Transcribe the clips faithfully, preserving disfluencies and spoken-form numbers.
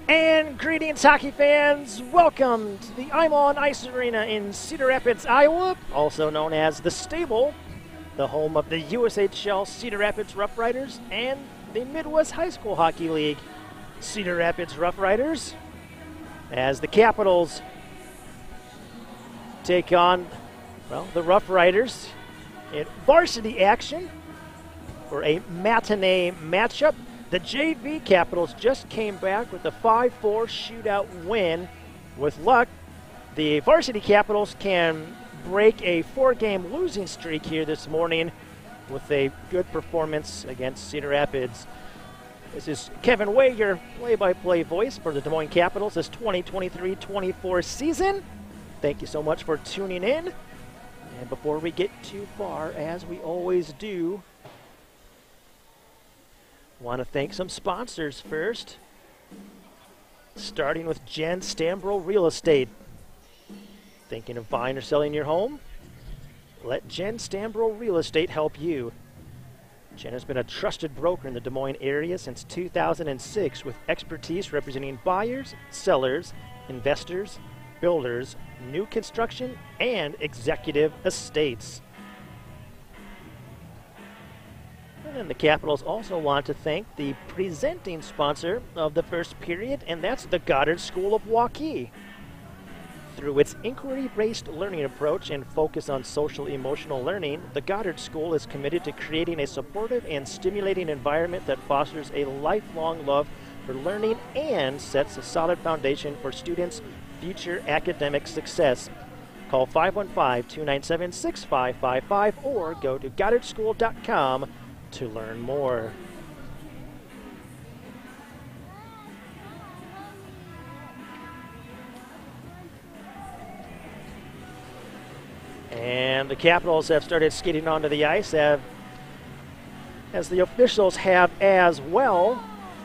And greetings, hockey fans. Welcome to the I'm On Ice Arena in Cedar Rapids, Iowa, also known as The Stable, the home of the U S H L Cedar Rapids RoughRiders and the Midwest High School Hockey League Cedar Rapids RoughRiders, as the Capitals take on, well, the RoughRiders in varsity action for a matinee matchup. The J V Capitals just came back with a five four shootout win. With luck, the varsity Capitals can break a four-game losing streak here this morning with a good performance against Cedar Rapids. This is Kevin Way, your play-by-play voice for the Des Moines Capitals this twenty twenty-three twenty-four season. Thank you so much for tuning in. And before we get too far, as we always do, want to thank some sponsors first, starting with Jen Stambro Real Estate. Thinking of buying or selling your home? Let Jen Stambro Real Estate help you. Jen has been a trusted broker in the Des Moines area since two thousand six, with expertise representing buyers, sellers, investors, builders, new construction, and executive estates. And then the Capitals also want to thank the presenting sponsor of the first period, and that's the Goddard School of Waukee. Through its inquiry-based learning approach and focus on social-emotional learning, the Goddard School is committed to creating a supportive and stimulating environment that fosters a lifelong love for learning and sets a solid foundation for students' future academic success. Call five one five, two nine seven, six five five five or go to goddard school dot com to learn more. And the Capitals have started skating onto the ice, have, as the officials have as well.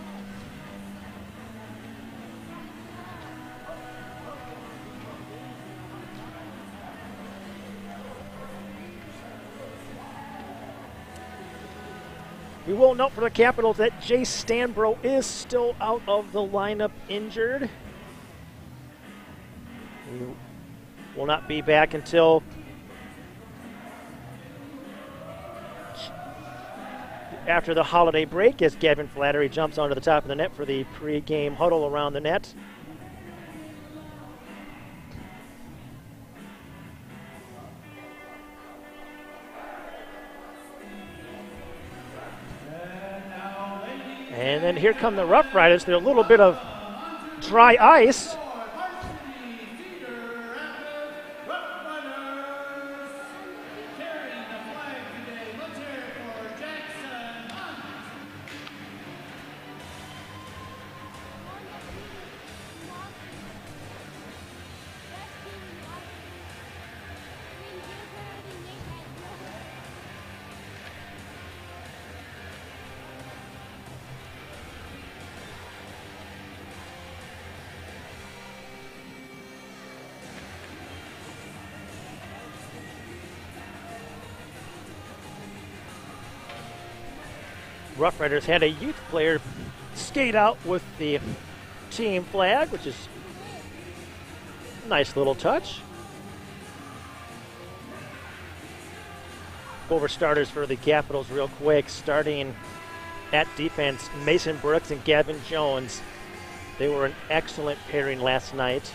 We will note for the Capitals that Jay Stambro is still out of the lineup injured. He will not be back until after the holiday break, as Gavin Flattery jumps onto the top of the net for the pre-game huddle around the net. And then here come the RoughRiders. They're a little bit of dry ice. RoughRiders had a youth player skate out with the team flag, which is a nice little touch. Over starters for the Capitals real quick, starting at defense, Mason Brooks and Gavin Jones. They were an excellent pairing last night,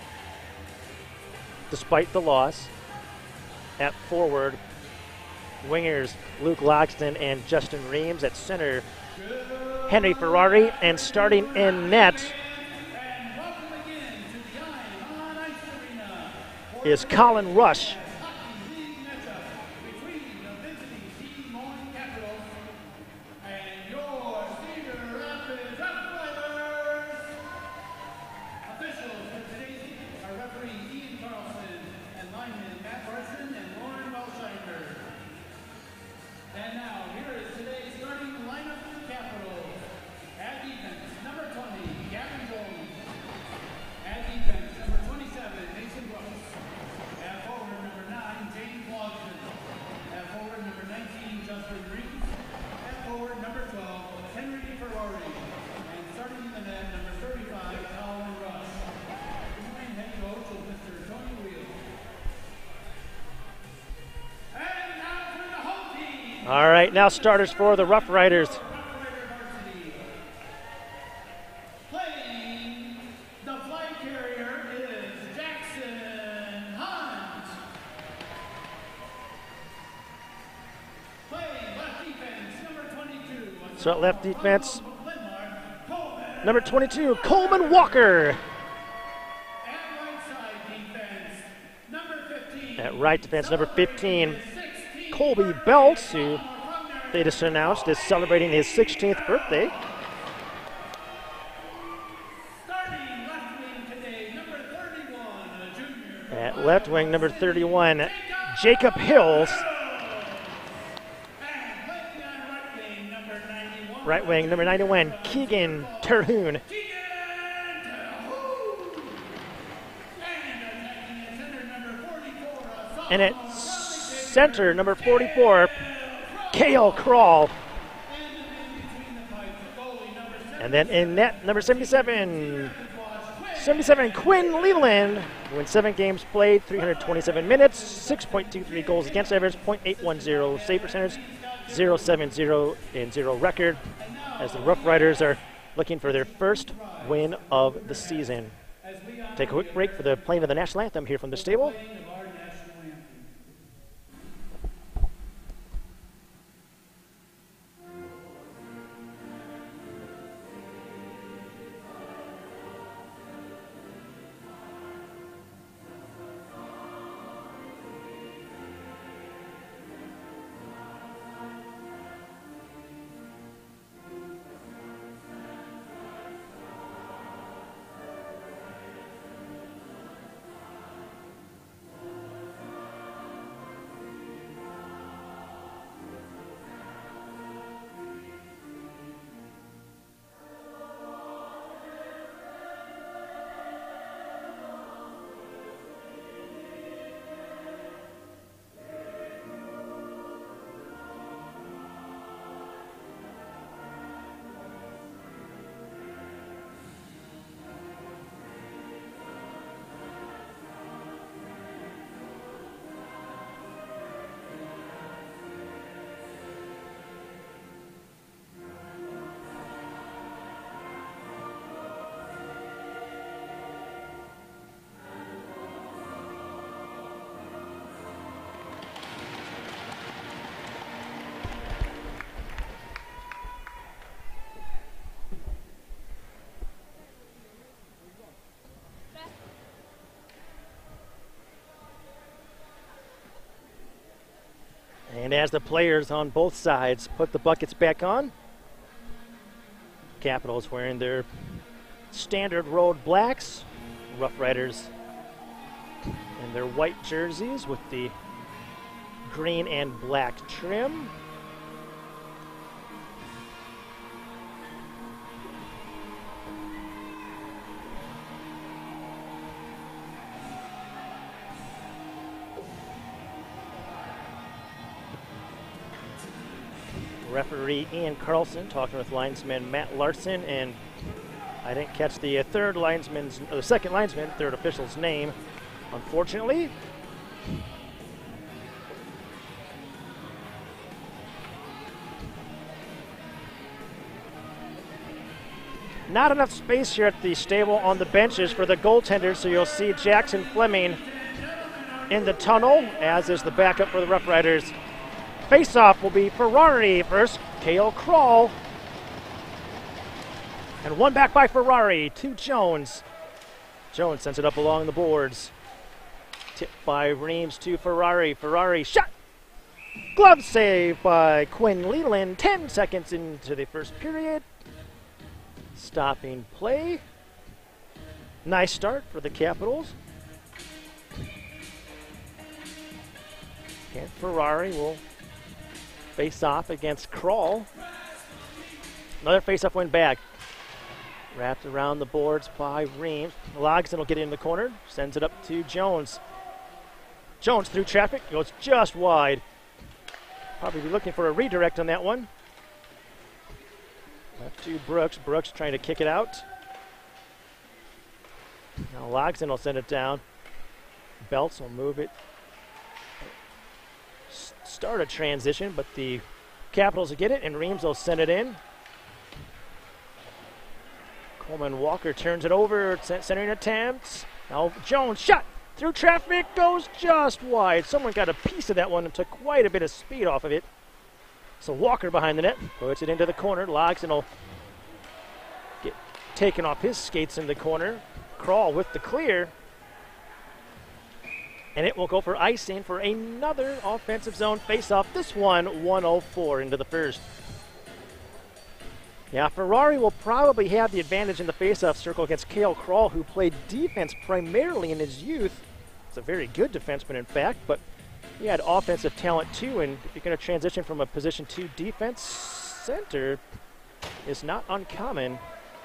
despite the loss. At forward, wingers Luke Loxton and Justin Reams. At center, Henry Ferrari. And starting in net is Colin Rush. Number twenty-seven, Mason Brooks. At forward, number All right, now starters for the Rough Riders. Playing the flag carrier is Jackson Hunt. Playing left defense, number twenty-two. So at left defense, number twenty-two, Coleman Walker. At right side defense, number fifteen. At right defense, number fifteen, Colby Belts, who they just announced is celebrating his sixteenth birthday. Starting left wing today, number thirty-one, a junior. At left wing, number thirty-one, Jacob Hills. And playing on right wing, number ninety-one. Right wing, number ninety-one, Keegan Terhune. And at center, number forty-four, Kale Crawl. And then in net, number seventy-seven, seventy-seven, Quinn Leland. Wins seven games played, three hundred twenty-seven minutes, six point two three goals against average, point eight one zero save percentage, zero seven zero and zero record, as the Rough Riders are looking for their first win of the season. Take a quick break for the playing of the national anthem here from the stable. And as the players on both sides put the buckets back on, Capitals wearing their standard road blacks, Rough Riders in their white jerseys with the green and black trim. Referee Ian Carlson talking with linesman Matt Larson, and I didn't catch the uh, third linesman's, or the second linesman, third official's name, unfortunately. Not enough space here at the stable on the benches for the goaltenders, so you'll see Jackson Fleming in the tunnel, as is the backup for the Rough Riders. Face-off will be Ferrari versus Kale Crawl. And one back by Ferrari to Jones. Jones sends it up along the boards. Tipped by Reams to Ferrari. Ferrari shot. Glove save by Quinn Leland. Ten seconds into the first period. Stopping play. Nice start for the Capitals. And Ferrari will face off against Crawl. Another face-off win back. Wrapped around the boards by Reams. Logsdon will get in the corner. Sends it up to Jones. Jones through traffic. Goes just wide. Probably be looking for a redirect on that one. Left to Brooks. Brooks trying to kick it out. Now Logsdon will send it down. Belts will move it. Start a transition, but the Capitals will get it, and Reams will send it in. Coleman Walker turns it over, centering attempt. Now Jones, shot through traffic, goes just wide. Someone got a piece of that one and took quite a bit of speed off of it. So Walker behind the net, puts it into the corner. Logsdon will get taken off his skates in the corner. Crawl with the clear. And it will go for icing for another offensive zone faceoff. This one, one oh four into the first. Yeah, Ferrari will probably have the advantage in the faceoff circle against Cale Crawl, who played defense primarily in his youth. He's a very good defenseman, in fact, but he had offensive talent too, and if you're going to transition from a position two defense, center is not uncommon.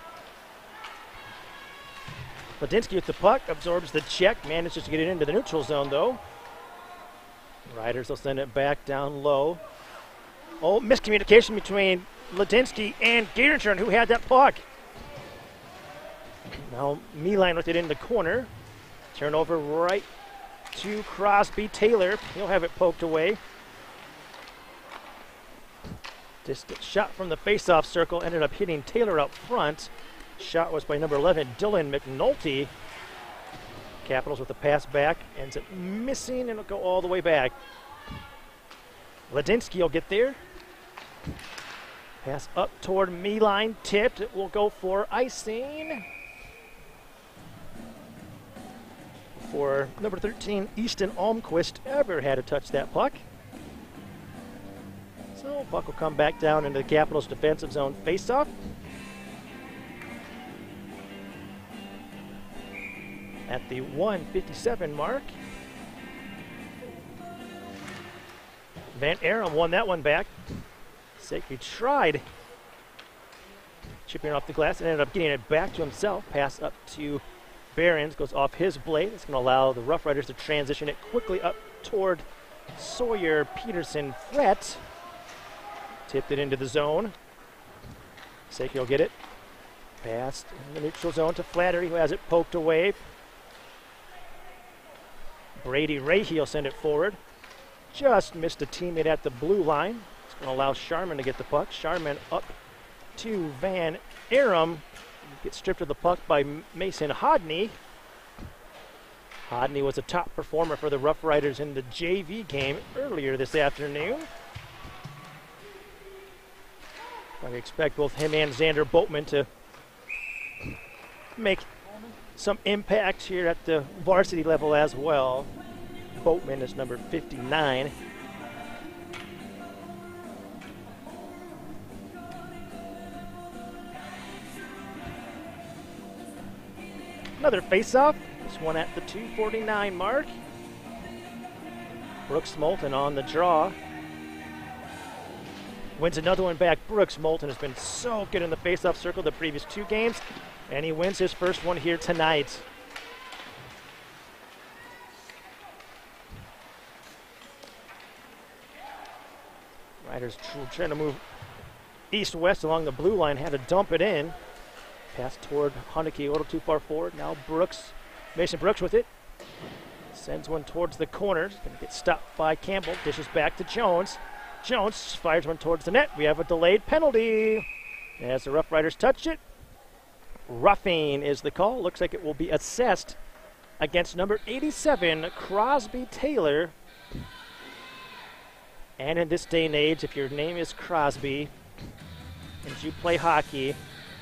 Ladinsky with the puck, absorbs the check, manages to get it into the neutral zone though. Riders will send it back down low. Oh, miscommunication between Ladinsky and Garinger, who had that puck. Now Meeline with it in the corner. Turnover right to Crosby. Taylor, he'll have it poked away. Distant shot from the faceoff circle ended up hitting Taylor up front. Shot was by number eleven, Dylan McNulty. Capitals with the pass back, ends up missing, and it'll go all the way back. Ladinsky will get there. Pass up toward Meeline, tipped. It will go for icing. For number thirteen, Easton Almquist ever had to touch that puck. So puck will come back down into the Capitals defensive zone faceoff. At the one fifty-seven mark. Van Aram won that one back. Sacre tried chipping off the glass and ended up getting it back to himself. Pass up to Behrens, goes off his blade. It's going to allow the Rough Riders to transition it quickly up toward Sawyer, Peterson, Fret. Tipped it into the zone. Sacre will get it. Passed in the neutral zone to Flattery, who has it poked away. Brady Rahe will send it forward. Just missed a teammate at the blue line. It's going to allow Sharman to get the puck. Sharman up to Van Aram. Gets stripped of the puck by Mason Hodney. Hodney was a top performer for the Rough Riders in the J V game earlier this afternoon. I expect both him and Xander Boatman to make some impact here at the varsity level as well. Boatman is number fifty-nine. Another face-off, this one at the two forty-nine mark. Brooks Moulton on the draw. Wins another one back. Brooks Moulton has been so good in the face-off circle the previous two games, and he wins his first one here tonight. Riders trying to move east-west along the blue line, had to dump it in. Pass toward Haneke, a little too far forward. Now Brooks, Mason Brooks with it. Sends one towards the corners. Going to get stopped by Campbell. Dishes back to Jones. Jones fires one towards the net. We have a delayed penalty. As the Rough Riders touch it, roughing is the call. Looks like it will be assessed against number eighty-seven, Crosby Taylor. And in this day and age, if your name is Crosby and you play hockey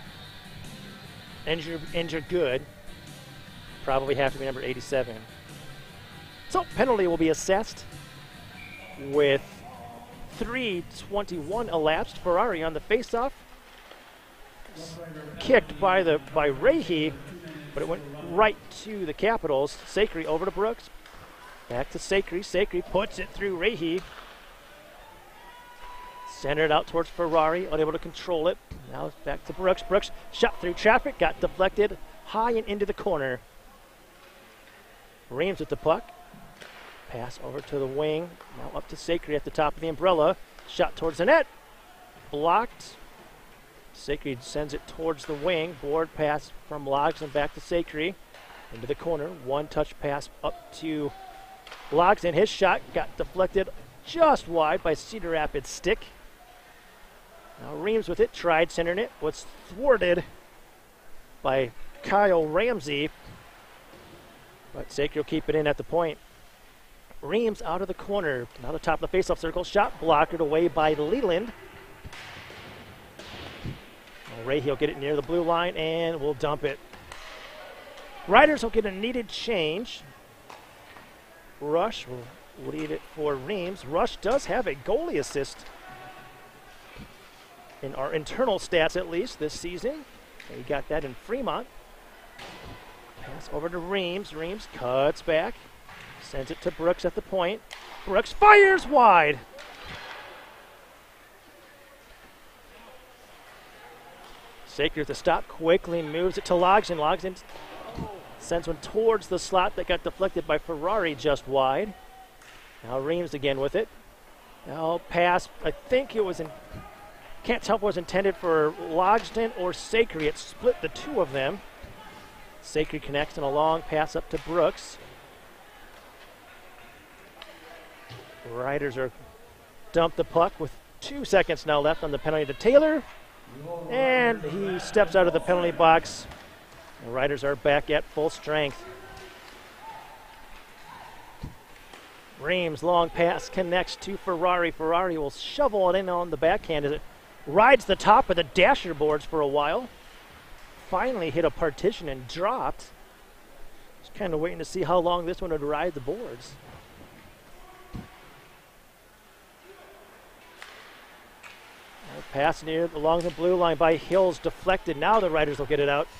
and you're, and you're good, probably have to be number eighty-seven. So penalty will be assessed with three twenty-one elapsed. Ferrari on the faceoff. Kicked by the by Rahe, but it went right to the Capitals. Sacre over to Brooks. Back to Sacre. Sacre puts it through Rahe. Centered out towards Ferrari, unable to control it. Now it's back to Brooks. Brooks shot through traffic, got deflected high and into the corner. Reams with the puck. Pass over to the wing. Now up to Sacre at the top of the umbrella. Shot towards the net. Blocked. Sacre sends it towards the wing. Board pass from Logsdon back to Sacre. Into the corner. One touch pass up to Logsdon. His shot got deflected just wide by Cedar Rapids' stick. Now Reams with it, tried centering it, was thwarted by Kyle Ramsey, but Sacred will keep it in at the point. Reams out of the corner, now the top of the faceoff circle, shot blocked away by Leland. Ray, he'll get it near the blue line and will dump it. Riders will get a needed change. Rush will lead it for Reams. Rush does have a goalie assist in our internal stats, at least, this season. He got that in Fremont. Pass over to Reams. Reams cuts back. Sends it to Brooks at the point. Brooks fires wide. Sacred at the stop, quickly moves it to Logsdon. Logsdon sends one towards the slot that got deflected by Ferrari just wide. Now Reams again with it. Now pass, I think it was in, can't tell if it was intended for Logsdon or Sacred. It split the two of them. Sacred connects in a long pass up to Brooks. Riders are dump the puck with two seconds now left on the penalty to Taylor. And he steps out of the penalty box. The Riders are back at full strength. Reams, long pass, connects to Ferrari. Ferrari will shovel it in on the backhand as it rides the top of the dasher boards for a while. Finally hit a partition and dropped. Just kind of waiting to see how long this one would ride the boards. Pass near along the blue line by Hills, deflected. Now the Riders will get it out.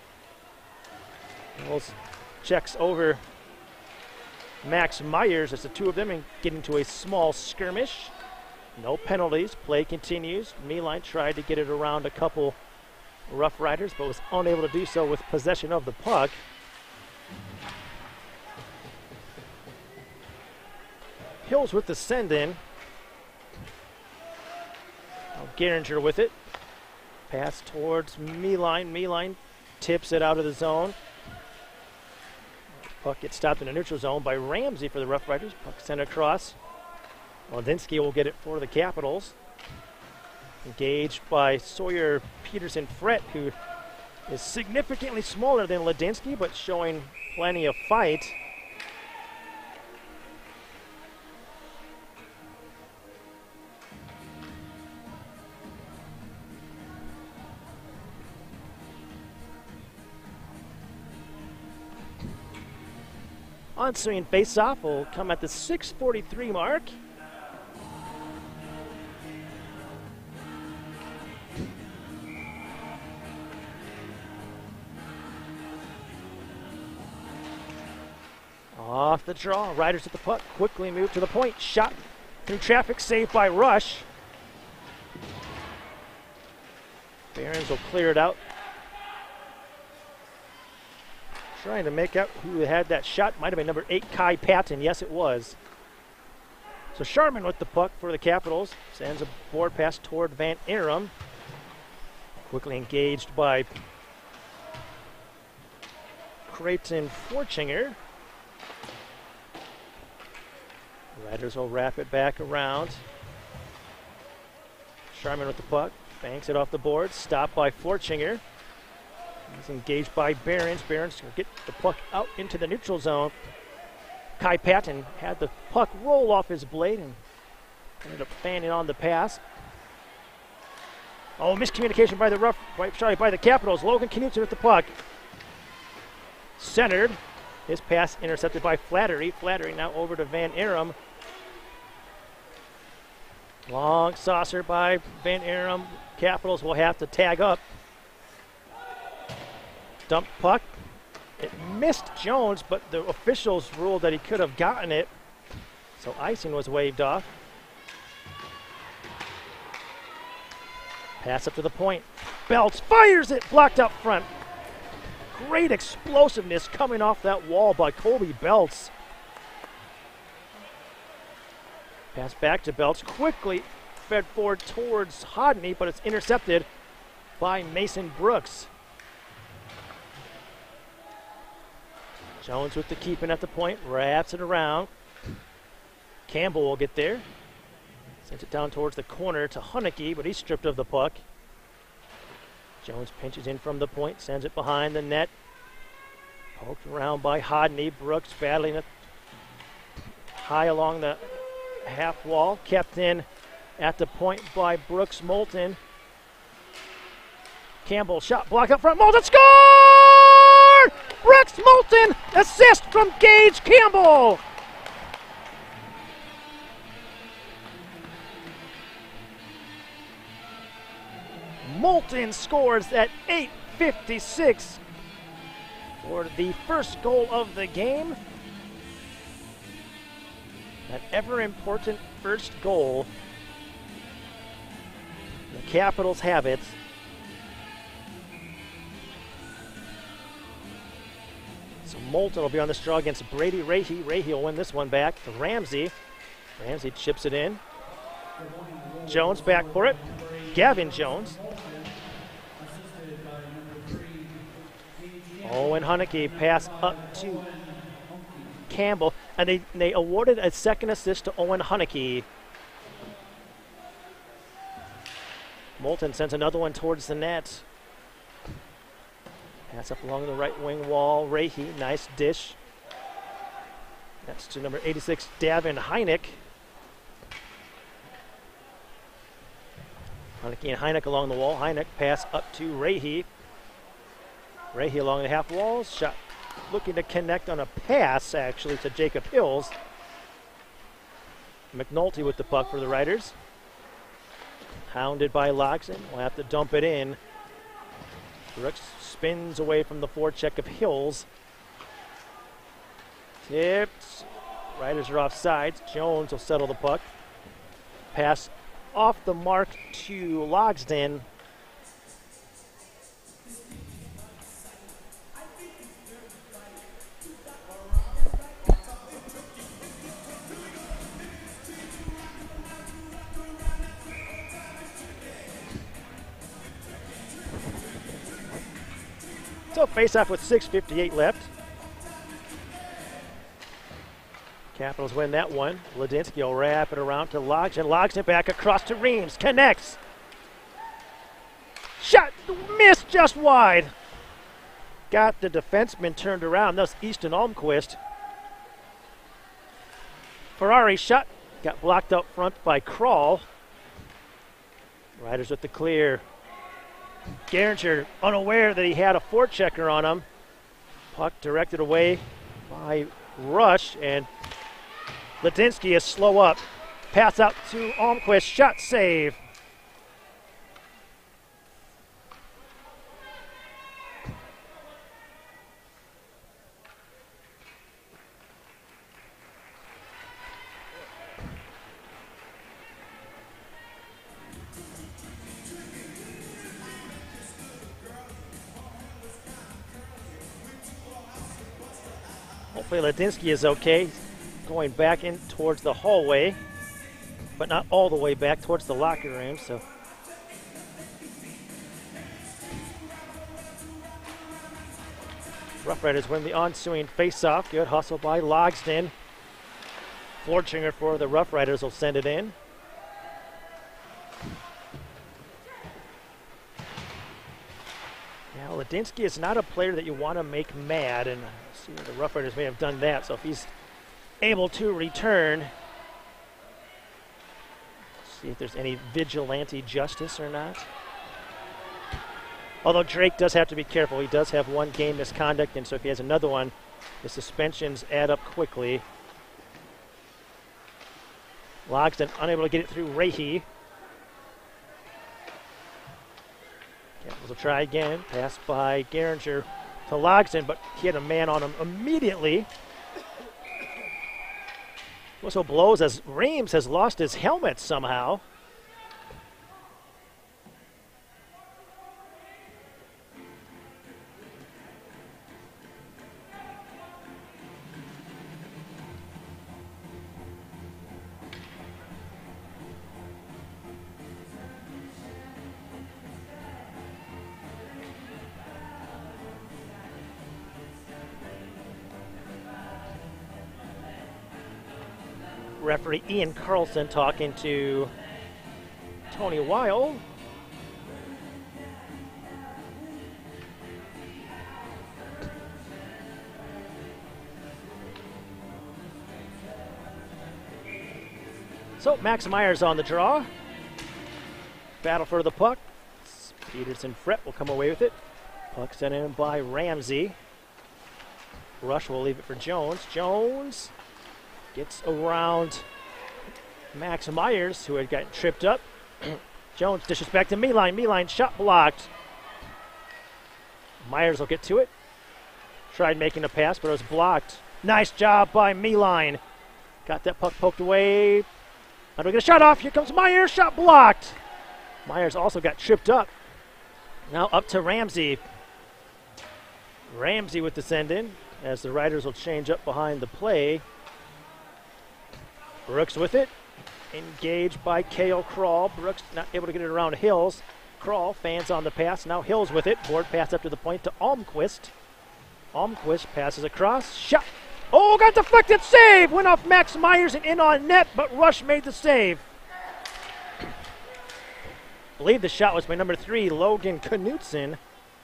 Hills checks over Max Myers as the two of them get into a small skirmish. No penalties. Play continues. Meeline tried to get it around a couple Rough Riders, but was unable to do so with possession of the puck. Hills with the send-in. Geringer with it. Pass towards Meeline. Meeline tips it out of the zone. Puck gets stopped in the neutral zone by Ramsey for the Rough Riders. Puck sent across. Ladinsky will get it for the Capitals. Engaged by Sawyer Peterson Fret, who is significantly smaller than Ladinsky, but showing plenty of fight. On-swing face-off will come at the six forty-three mark. Off the draw, Riders at the puck, quickly move to the point. Shot through traffic, saved by Rush. Barons will clear it out. Trying to make out who had that shot. Might have been number eight, Kai Patton. Yes, it was. So Sharman with the puck for the Capitals. Sends a board pass toward Van Arum. Quickly engaged by Creighton Forchinger. Riders will wrap it back around. Sharman with the puck. Banks it off the board. Stopped by Forchinger. He's engaged by Barons. Barons will get the puck out into the neutral zone. Kai Patton had the puck roll off his blade and ended up fanning on the pass. Oh, miscommunication by the rough, sorry, by the Capitals. Logan Knutson with the puck. Centered. His pass intercepted by Flattery. Flattery now over to Van Arum. Long saucer by Van Arum. Capitals will have to tag up. Dump puck. It missed Jones, but the officials ruled that he could have gotten it. So icing was waved off. Pass up to the point. Belts fires it, blocked up front. Great explosiveness coming off that wall by Colby Belts. Pass back to Belts, quickly fed forward towards Hodney, but it's intercepted by Mason Brooks. Jones with the keeping at the point, wraps it around. Campbell will get there. Sends it down towards the corner to Hunnicky, but he's stripped of the puck. Jones pinches in from the point, sends it behind the net. Poked around by Hodney. Brooks battling it high along the half wall. Kept in at the point by Brooks Moulton. Campbell shot block up front. Moulton scored! Brooks Moulton assist from Gage Campbell. Moulton scores at eight fifty-six for the first goal of the game. That ever important first goal. The Capitals have it. So Moulton will be on the straw against Brady Rahe. Rahe will win this one back to Ramsey. Ramsey chips it in. Jones back for it. Gavin Jones. Owen Hunnicky pass up to Campbell, and they, they awarded a second assist to Owen Hunnicky. Moulton sends another one towards the net. Pass up along the right wing wall. Rahe, nice dish. That's to number eighty-six, Davin Heineck. Hunnicky and Heineck along the wall. Heineck pass up to Rahe. Rahe along the half wall. Shot looking to connect on a pass, actually, to Jacob Hills. McNulty with the puck for the Riders. Hounded by Loxton. We'll have to dump it in. Brooks spins away from the forecheck of Hills. Tipped. Riders are off sides. Jones will settle the puck. Pass off the mark to Logsden. So face-off with six fifty-eight left. Capitals win that one. Ladinsky will wrap it around to Logsden. Logsden back across to Reams. Connects. Shot missed just wide. Got the defenseman turned around. That's Easton Almquist. Ferrari shot. Got blocked up front by Krall. Riders with the clear. Geringer unaware that he had a forechecker on him. Puck directed away by Rush, and Ladinsky is slow up. Pass out to Almquist. Shot save. Hopefully Ladinsky is okay. Going back in towards the hallway, but not all the way back towards the locker room. So RoughRiders win the ensuing face-off. Good hustle by Logsden. Forchinger for the RoughRiders will send it in. Now Ladinsky is not a player that you want to make mad, and see, the RoughRiders may have done that. So if he's able to return, see if there's any vigilante justice or not. Although Drake does have to be careful. He does have one game misconduct, and so if he has another one, the suspensions add up quickly. Logsden unable to get it through Rahe. Capitals will try again. Pass by Geringer to Logsden, but he had a man on him immediately. Whistle blows as Reams has lost his helmet somehow. Referee Ian Carlson talking to Tony Weil. So Max Myers on the draw. Battle for the puck. Peterson Fret will come away with it. Puck sent in by Ramsey. Rush will leave it for Jones. Jones gets around Max Myers, who had gotten tripped up. Jones dishes back to Meeline. Meeline shot blocked. Myers will get to it. Tried making a pass, but it was blocked. Nice job by Meeline. Got that puck poked away. How do we get a shot off? Here comes Myers. Shot blocked. Myers also got tripped up. Now up to Ramsey. Ramsey with the send-in, as the Riders will change up behind the play. Brooks with it. Engaged by Kale Crawl. Brooks not able to get it around Hills. Crawl fans on the pass. Now Hills with it. Board pass up to the point to Almquist. Almquist passes across. Shot. Oh, got deflected. Save. Went off Max Myers and in on net, but Rush made the save. I believe the shot was by number three, Logan Knutson.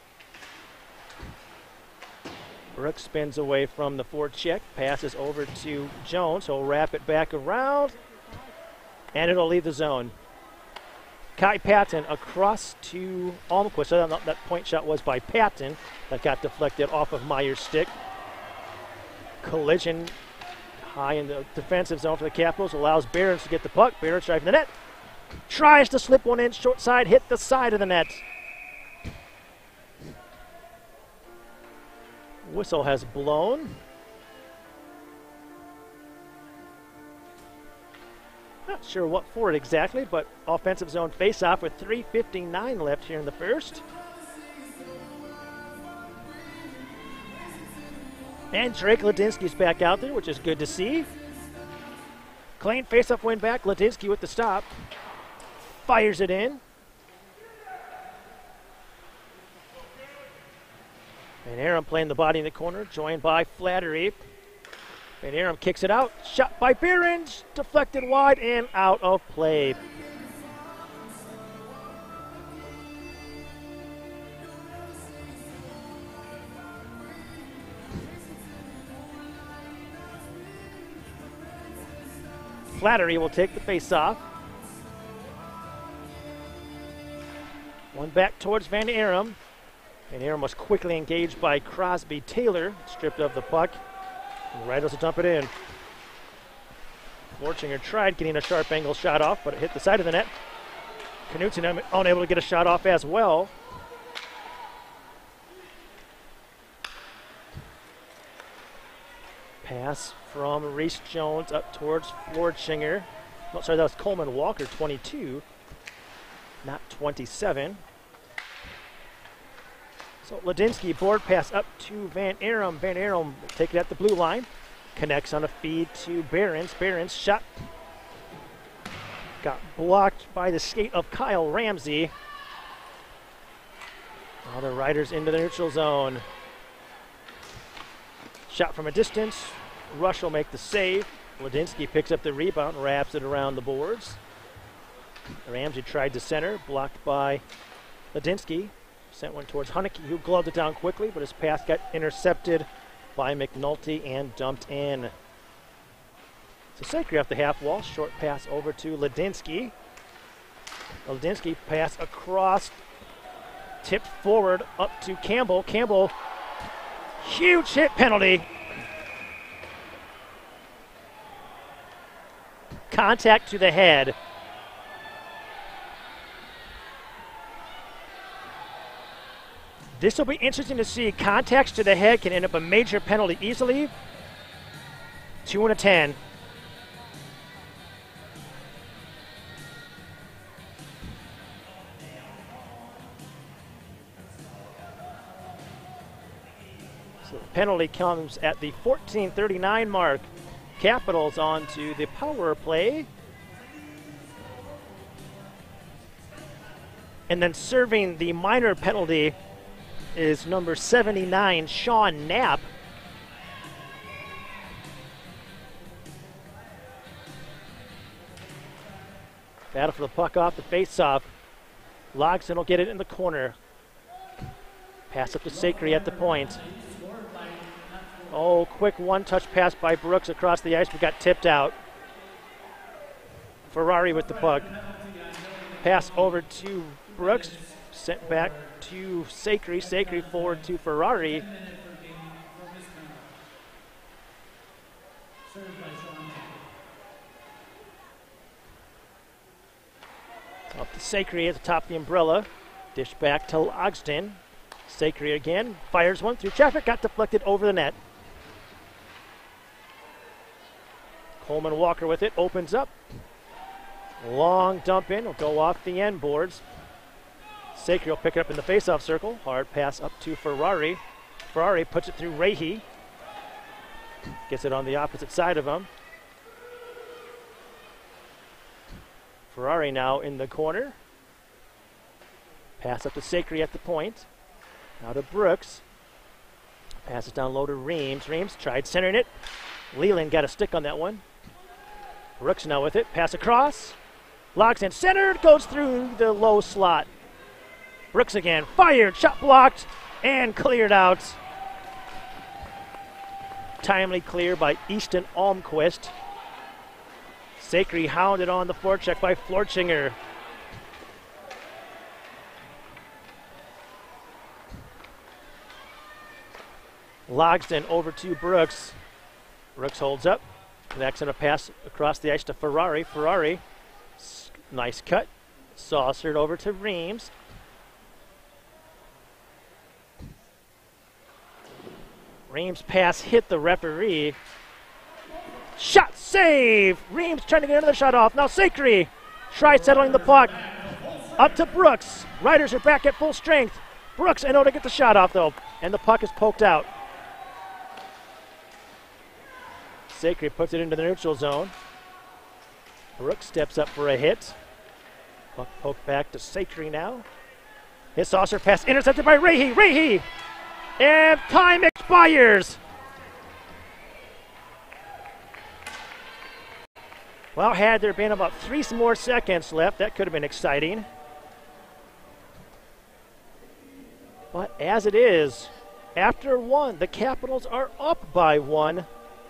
Brooks spins away from the forecheck, passes over to Jones. He'll wrap it back around, and it'll leave the zone. Kai Patton across to Almquist. So that, that point shot was by Patton. That got deflected off of Myers' stick. Collision high in the defensive zone for the Capitals. Allows Behrens to get the puck. Behrens driving the net. Tries to slip one in short side. Hit the side of the net. Whistle has blown. Not sure what for it exactly, but offensive zone face-off with three fifty-nine left here in the first. And Drake Ladinsky's back out there, which is good to see. Clean face-off win back. Ladinsky with the stop. Fires it in. Van Aram playing the body in the corner, joined by Flattery. Van Aram kicks it out. Shot by Behrens. Deflected wide and out of play. Flattery will take the face-off. One back towards Van Aram. Van Aram was quickly engaged by Crosby Taylor, stripped of the puck. And the Riders will dump it in. Forchinger tried getting a sharp angle shot off, but it hit the side of the net. Knutson unable to get a shot off as well. Pass from Reese Jones up towards Forchinger. Oh, sorry, that was Coleman Walker, twenty-two, not twenty-seven. So Ladinsky board pass up to Van Aram. Van Aram will take it at the blue line. Connects on a feed to Behrens. Behrens shot. Got blocked by the skate of Kyle Ramsey. Now the Riders into the neutral zone. Shot from a distance. Rush will make the save. Ladinsky picks up the rebound and wraps it around the boards. Ramsey tried to center, blocked by Ladinsky. Sent one towards Hunnicky, who gloved it down quickly, but his pass got intercepted by McNulty and dumped in. So Sacre off the half wall. Short pass over to Ladinsky. Ladinsky pass across, tipped forward up to Campbell. Campbell, huge hit penalty. Contact to the head. This will be interesting to see. Contacts to the head can end up a major penalty easily. Two and a ten. So the penalty comes at the fourteen thirty-nine mark. Capitals on to the power play. And then serving the minor penalty is number seventy-nine, Sean Knapp. Battle for the puck off the face-off. Logston will get it in the corner. Pass up to Sacre at the point. Oh, quick one-touch pass by Brooks across the ice, but got tipped out. Ferrari with the puck. Pass over to Brooks, sent back to Sacre. Sacre forward to Ferrari. Up to Sacre at the top of the umbrella. Dish back to Logston. Sacre again, fires one through traffic, got deflected over the net. Coleman Walker with it, opens up. Long dump in, will go off the end boards. Sacre will pick it up in the faceoff circle. Hard pass up to Ferrari. Ferrari puts it through Rahe. Gets it on the opposite side of him. Ferrari now in the corner. Pass up to Sacre at the point. Now to Brooks. Pass it down low to Reams. Reams tried centering it. Leland got a stick on that one. Brooks now with it. Pass across. Logston centered. Goes through the low slot. Brooks again. Fired. Shot blocked. And cleared out. Timely clear by Easton Almquist. Sacre hounded on the forecheck by Florchinger. Logston over to Brooks. Brooks holds up. Connects on a pass across the ice to Ferrari. Ferrari, nice cut. Saucered over to Reams. Reams pass hit the referee. Shot save! Reams trying to get another shot off. Now Sacre tries settling the puck. Up to Brooks. Riders are back at full strength. Brooks able to get the shot off though. And the puck is poked out. Sacre puts it into the neutral zone. Brooks steps up for a hit. Puck poked back to Sacre now. His saucer pass intercepted by Rahe. Rahe! And time expires. Well, had there been about three more seconds left, that could have been exciting. But as it is, after one, the Capitals are up by one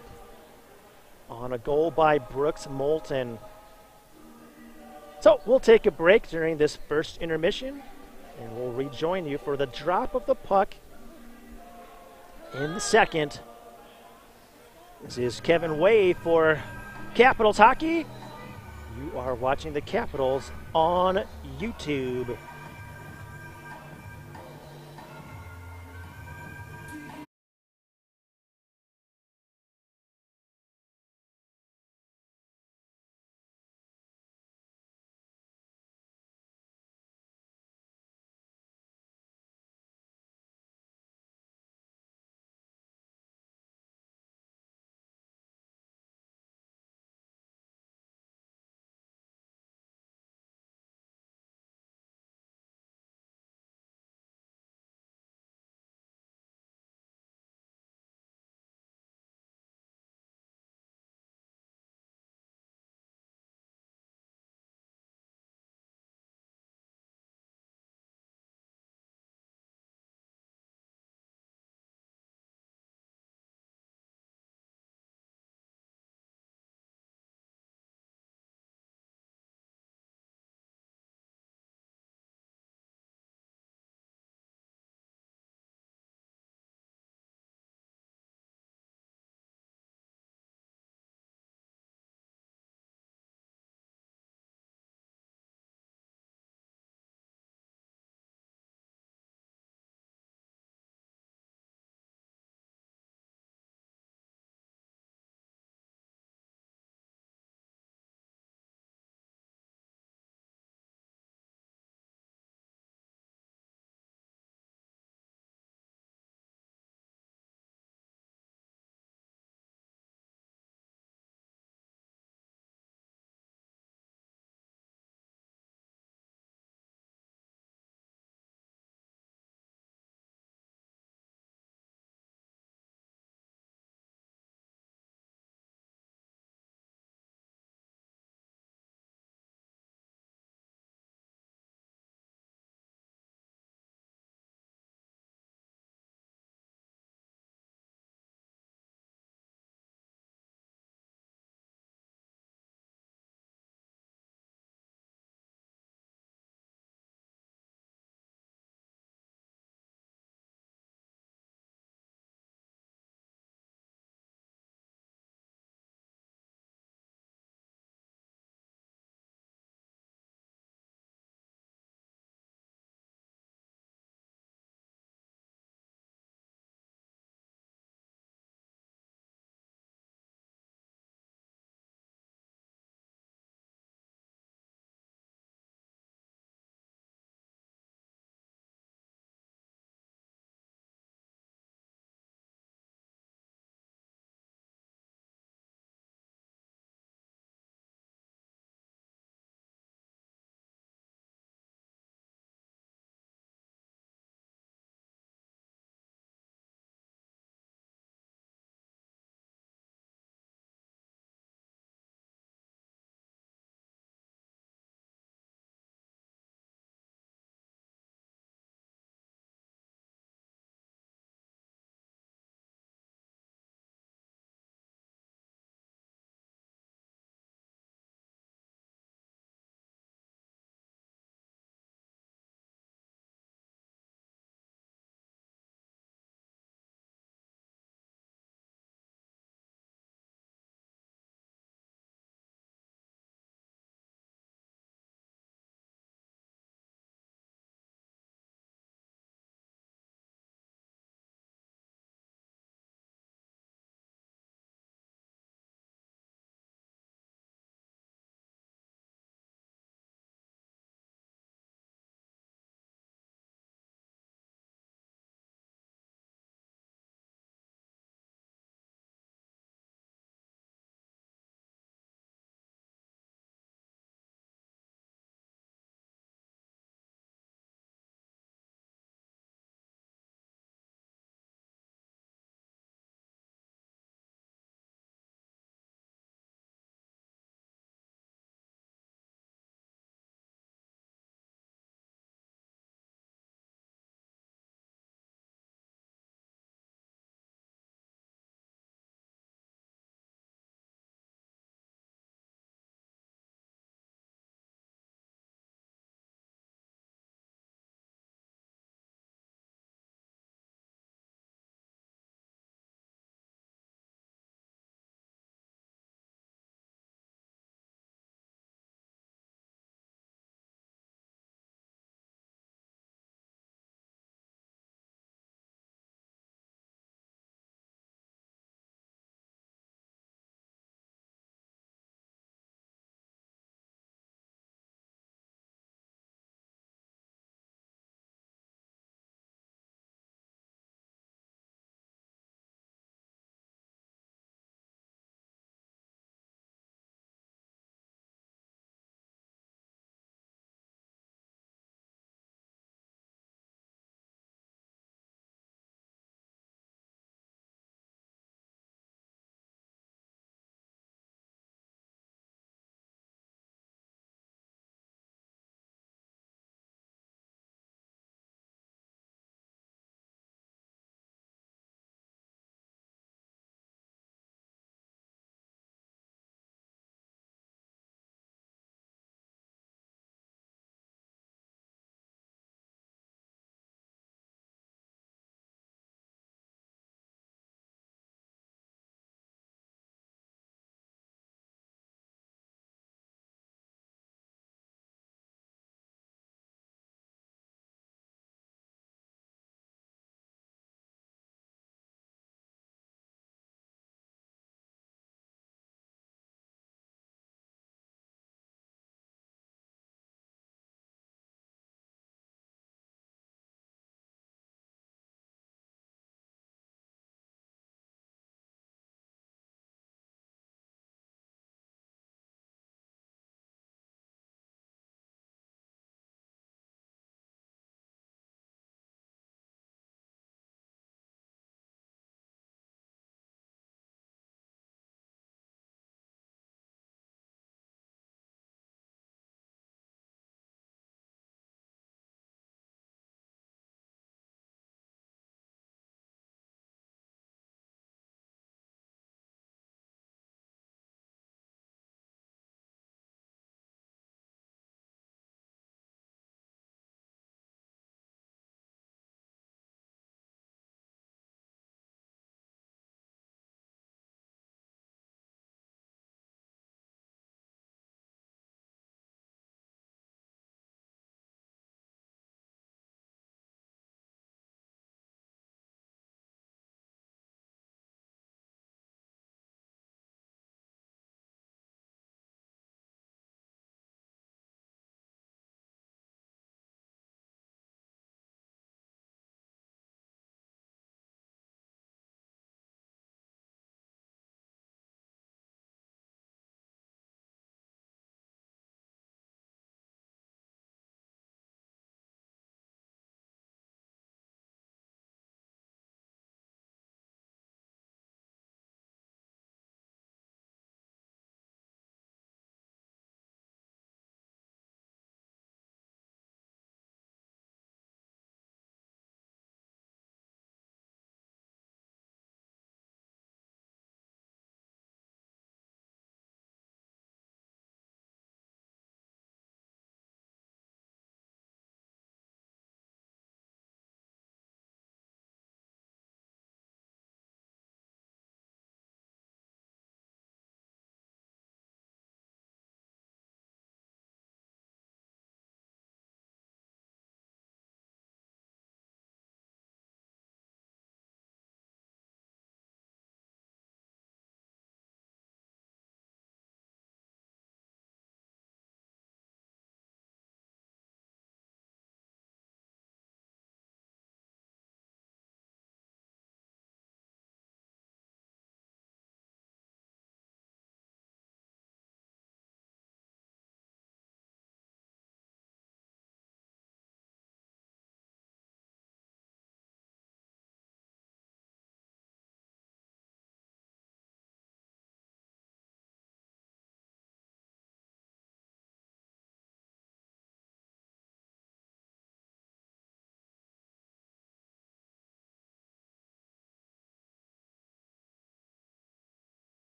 on a goal by Brooks Moulton. So we'll take a break during this first intermission, and we'll rejoin you for the drop of the puck in the second. This is Kevin Way for Capitals Hockey. You are watching the Capitals on YouTube.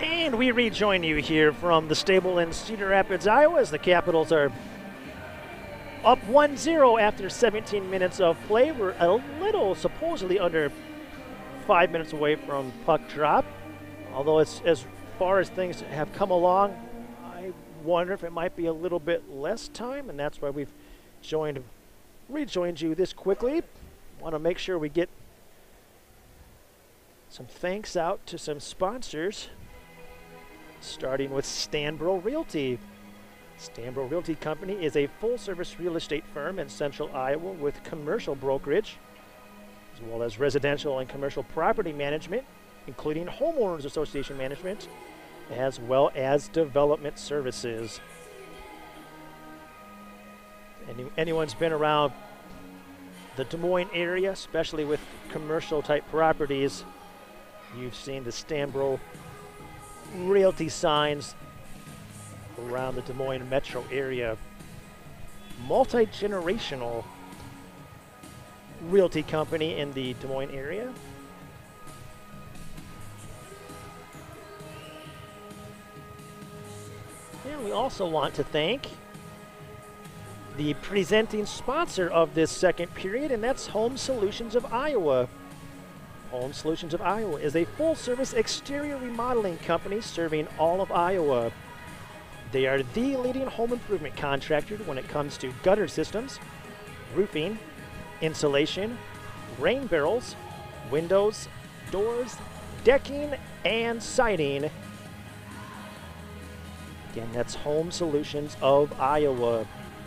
And we rejoin you here from the stable in Cedar Rapids, Iowa, as the Capitals are up one zero after seventeen minutes of play. We're a little supposedly under five minutes away from puck drop. Although it's, as far as things have come along, I wonder if it might be a little bit less time, and that's why we've joined, rejoined you this quickly. Want to make sure we get some thanks out to some sponsors, starting with Stanbro Realty. Stanbro Realty Company is a full-service real estate firm in central Iowa with commercial brokerage, as well as residential and commercial property management, including homeowners association management, as well as development services. Any, anyone's been around the Des Moines area, especially with commercial type properties, you've seen the Stanbro Realty signs around the Des Moines metro area. Multi-generational realty company in the Des Moines area. And we also want to thank the presenting sponsor of this second period, and that's Home Solutions of Iowa. Home Solutions of Iowa is a full-service exterior remodeling company serving all of Iowa. They are the leading home improvement contractor when it comes to gutter systems, roofing, insulation, rain barrels, windows, doors, decking, and siding. Again, that's Home Solutions of Iowa.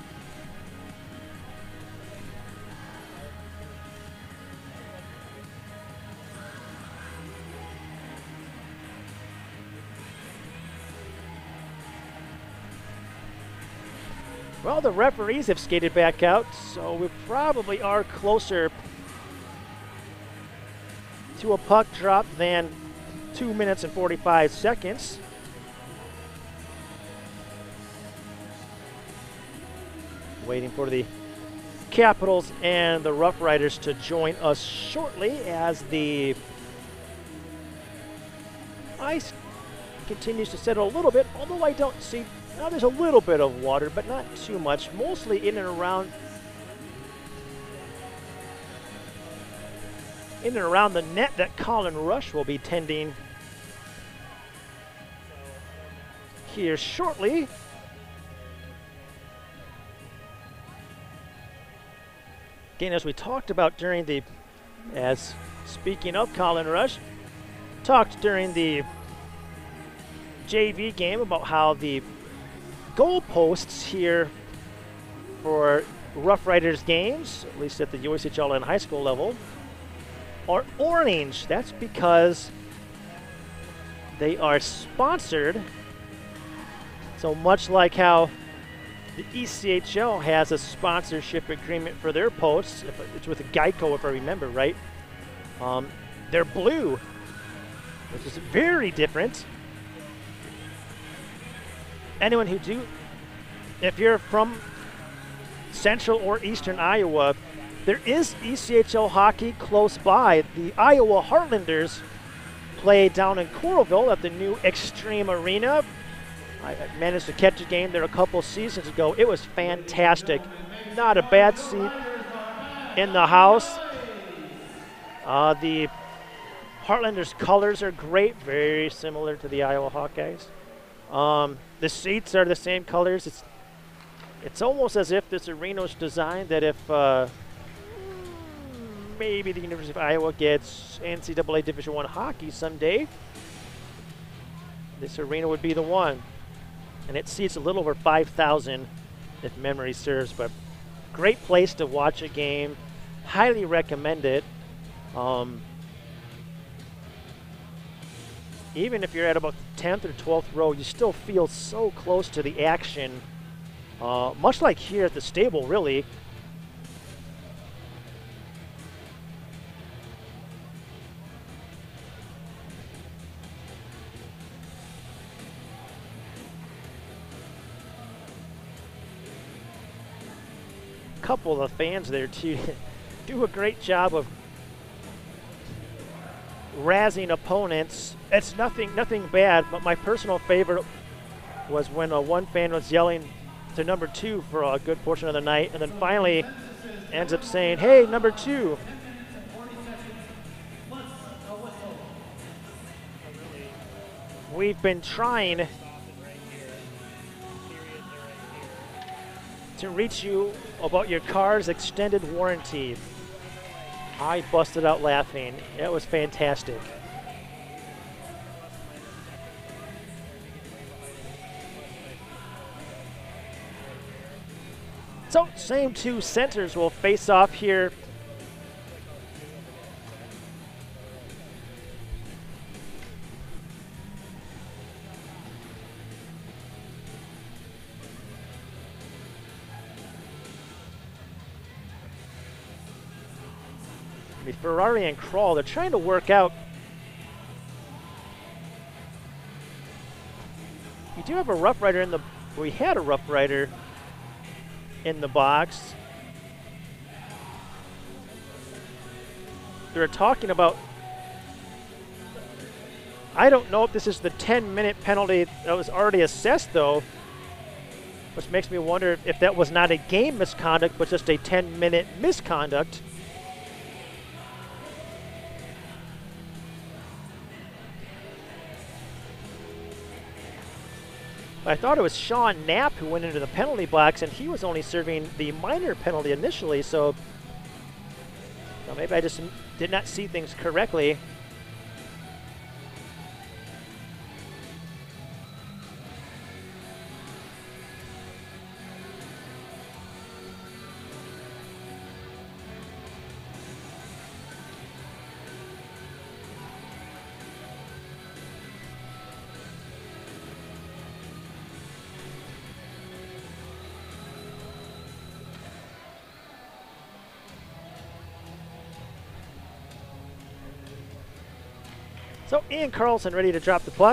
Well, the referees have skated back out, so we probably are closer to a puck drop than two minutes and forty-five seconds. Waiting for the Capitals and the RoughRiders to join us shortly as the ice continues to settle a little bit, although I don't see. Now there's a little bit of water, but not too much, mostly in and around in and around the net that Colin Rush will be tending here shortly. Again, as we talked about during the, as speaking of Colin Rush, talked during the J V game about how the goalposts here for RoughRiders games, at least at the U S H L and high school level, are orange. That's because they are sponsored. So much like how the E C H L has a sponsorship agreement for their posts, if it's with Geico if I remember right, um, they're blue, which is very different. Anyone who do, if you're from central or eastern Iowa, there is E C H L hockey close by. The Iowa Heartlanders play down in Coralville at the new Extreme Arena. I managed to catch a game there a couple seasons ago. It was fantastic. Not a bad seat in the house. Uh, the Heartlanders colors are great, very similar to the Iowa Hawkeyes. Um, the seats are the same colors. It's it's almost as if this arena was designed that if uh, maybe the University of Iowa gets N C double A Division One hockey someday, this arena would be the one. And it seats a little over five thousand, if memory serves. But great place to watch a game. Highly recommend it. Um, even if you're at about the tenth or twelfth row, you still feel so close to the action. Uh, much like here at the stable, really. Couple of fans there too do a great job of razzing opponents. It's nothing, nothing bad, but my personal favorite was when uh, one fan was yelling to number two for a good portion of the night, and then finally ends up saying, "Hey, number two." We've been trying to reach you about your car's extended warranty. I busted out laughing. It was fantastic. So, same two centers will face off here. I mean, Ferrari and Kroll, they're trying to work out. You do have a Rough Rider in the, we had a Rough Rider in the box. They're talking about, I don't know if this is the ten minute penalty that was already assessed though, which makes me wonder if that was not a game misconduct, but just a ten minute misconduct. I thought it was Sean Knapp who went into the penalty box, and he was only serving the minor penalty initially, so well, maybe I just did not see things correctly. So Ian Carlson ready to drop the puck.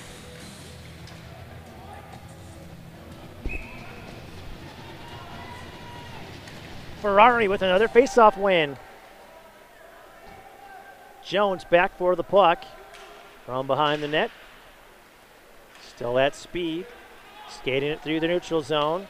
Ferrari with another face-off win. Jones back for the puck from behind the net. Still at speed, skating it through the neutral zone.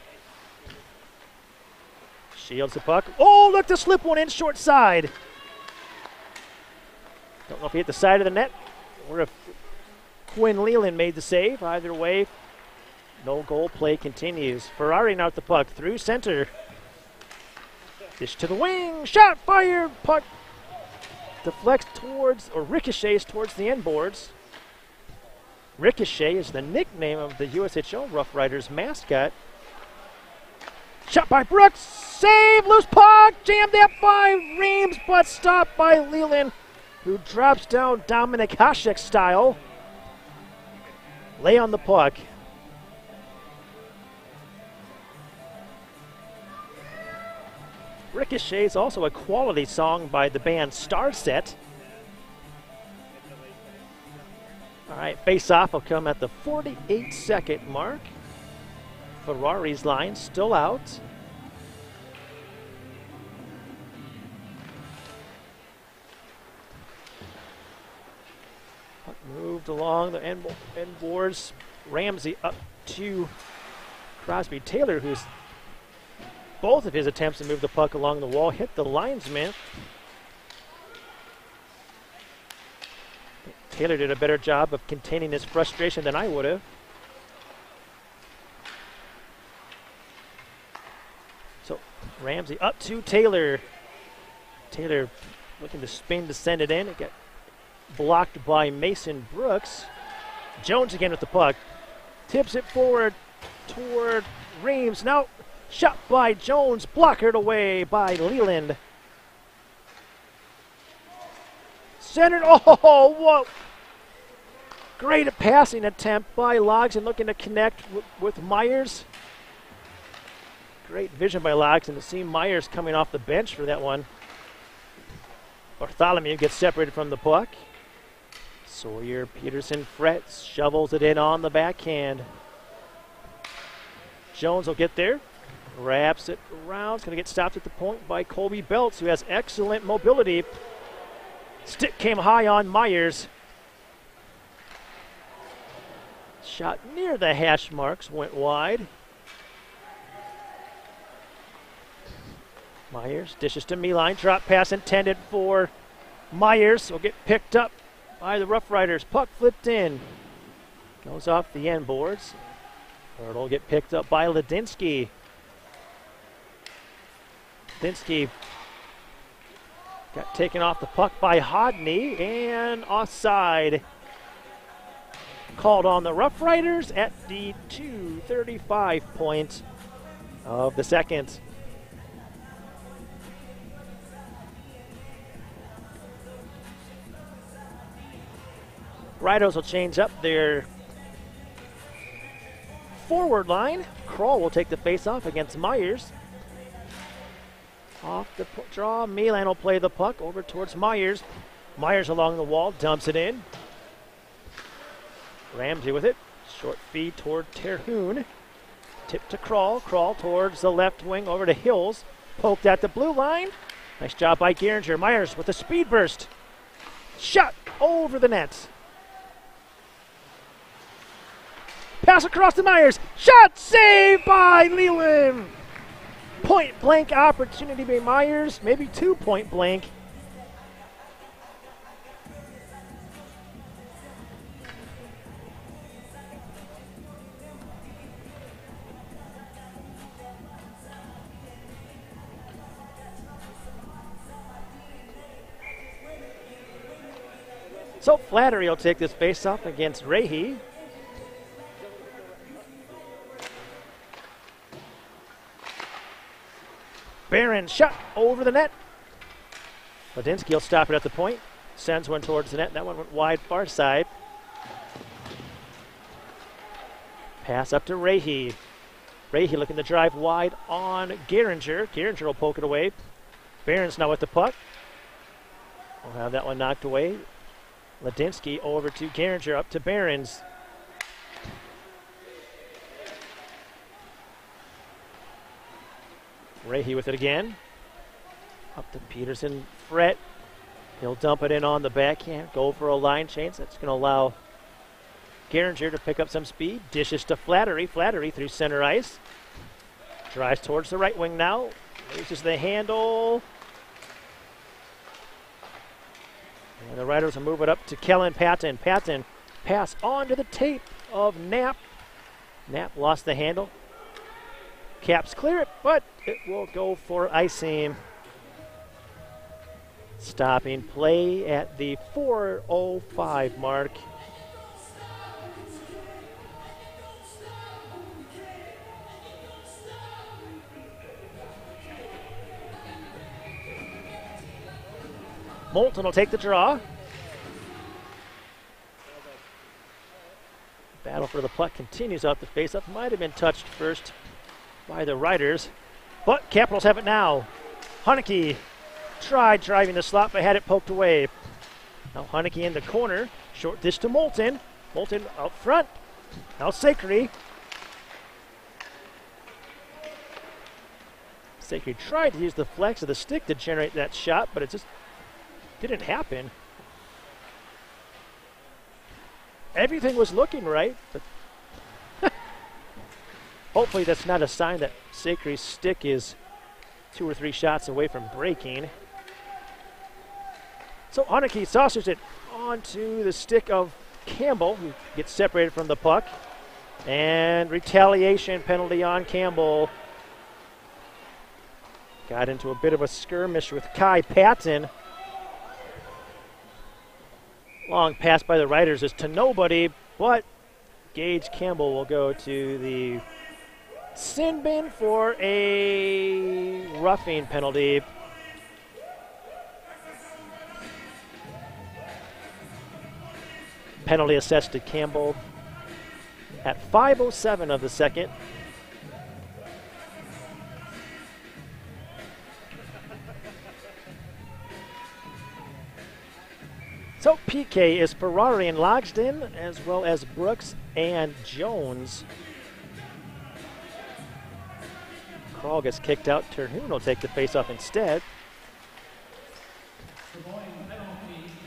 Shields the puck. Oh, look to slip one in short side. Don't know if he hit the side of the net or if Quinn Leland made the save. Either way, no goal, play continues. Ferrari now with the puck through center. Dish to the wing, shot fired, puck deflects towards, or ricochets towards the end boards. Ricochet is the nickname of the U S H L Rough Riders mascot. Shot by Brooks, save, loose puck, jammed that by Reams, but stopped by Leland, who drops down Dominic Hasek style. Lay on the puck. Ricochet is also a quality song by the band Starset. All right, face-off will come at the forty-eight second mark. Ferrari's line still out. Moved along the end, end boards. Ramsey up to Crosby Taylor, who's both of his attempts to move the puck along the wall hit the linesman. Taylor did a better job of containing his frustration than I would have. So Ramsey up to Taylor. Taylor looking to spin to send it in. It got blocked by Mason Brooks. Jones again with the puck. Tips it forward toward Reams. Now shot by Jones, blockered away by Leland. Centered, oh, whoa. Great passing attempt by Logsdon, looking to connect with Myers. Great vision by Logsdon to see Myers coming off the bench for that one. Bartholomew gets separated from the puck. Sawyer Peterson frets, shovels it in on the backhand. Jones will get there, wraps it around. It's going to get stopped at the point by Colby Belts, who has excellent mobility. Stick came high on Myers. Shot near the hash marks, went wide. Myers dishes to Meline. Drop pass intended for Myers. Will get picked up by the RoughRiders. Puck flipped in. Goes off the end boards. Or it'll get picked up by Ladinsky. Ladinsky got taken off the puck by Hodney and offside. Called on the RoughRiders at the two thirty-five point of the second. Riders will change up their forward line. Kroll will take the face-off against Myers. Off the draw, Milan will play the puck over towards Myers. Myers along the wall, dumps it in. Ramsey with it. Short feed toward Terhune. Tip to Kroll. Kroll towards the left wing over to Hills. Poked at the blue line. Nice job by Geringer. Myers with a speed burst. Shot over the net. Pass across to Myers. Shot saved by Leland. Point blank opportunity by Myers. Maybe two point blank. So Flattery will take this face-off against Rahe. Barron shot over the net. Ladinsky will stop it at the point. Sends one towards the net. That one went wide far side. Pass up to Rahe. Rahe looking to drive wide on Geringer. Geringer will poke it away. Barron's now with the puck. We'll have that one knocked away. Ladinsky over to Geringer, up to Barron's. Rahe with it again. Up to Peterson. Fret. He'll dump it in on the backhand. Go for a line change. That's going to allow Geringer to pick up some speed. Dishes to Flattery. Flattery through center ice. Drives towards the right wing now. Raises the handle. And the Riders will move it up to Kellen Patton. Patton pass onto the tape of Knapp. Knapp lost the handle. Caps clear it, but it will go for icing. Stopping play at the four oh five mark. Moulton will take the draw. Battle for the puck continues out the face-up. Might have been touched first by the Riders, but Capitals have it now. Haneke tried driving the slot, but had it poked away. Now Haneke in the corner. Short dish to Moulton. Moulton out front. Now Sakry. Sakry tried to use the flex of the stick to generate that shot, but it just didn't happen. Everything was looking right, but hopefully that's not a sign that Sakry's stick is two or three shots away from breaking. So Haneke saucers it onto the stick of Campbell, who gets separated from the puck. And retaliation penalty on Campbell. Got into a bit of a skirmish with Kai Patton. Long pass by the Riders is to nobody, but Gage Campbell will go to the sin bin for a roughing penalty. Penalty assessed to Campbell at five oh seven of the second. So P K is Ferrari and Logsden, as well as Brooks and Jones. Kroll gets kicked out. Terhune will take the faceoff instead. Savoy penalty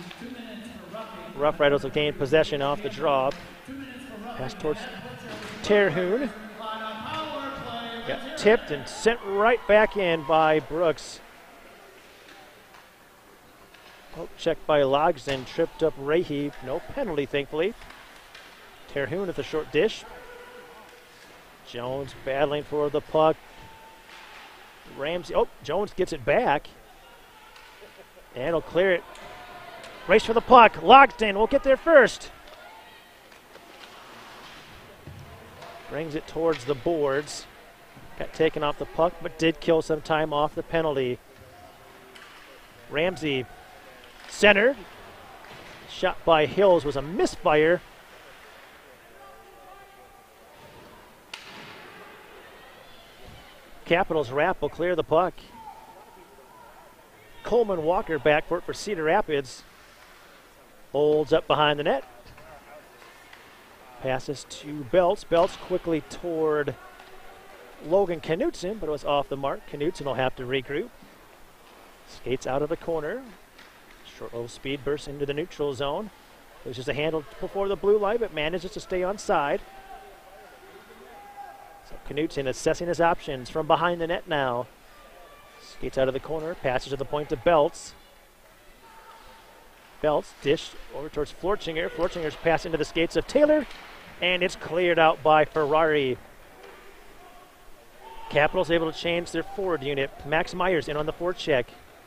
Rough Riders will gain possession off the draw. Pass towards Terhune. Got tipped and sent right back in by Brooks. Oh, checked by Logsden, tripped up Rahe. No penalty, thankfully. Terhune with a short dish. Jones battling for the puck. Ramsey, oh, Jones gets it back. And he'll clear it. Race for the puck. Logsden will get there first. Brings it towards the boards. Got taken off the puck, but did kill some time off the penalty. Ramsey centered. Shot by Hills was a misfire. Capitals wrap will clear the puck. Coleman Walker back for it for Cedar Rapids. Holds up behind the net. Passes to Belts. Belts quickly toward Logan Knutson, but it was off the mark. Knutson will have to regroup. Skates out of the corner. Short little speed burst into the neutral zone. Loses a handle before the blue line, but manages to stay on side. So Knutson assessing his options from behind the net now. Skates out of the corner, passes to the point to Belts. Belts dish over towards Florchinger. Florchinger's pass into the skates of Taylor, and it's cleared out by Ferrari. Capitals able to change their forward unit. Max Myers in on the forecheck.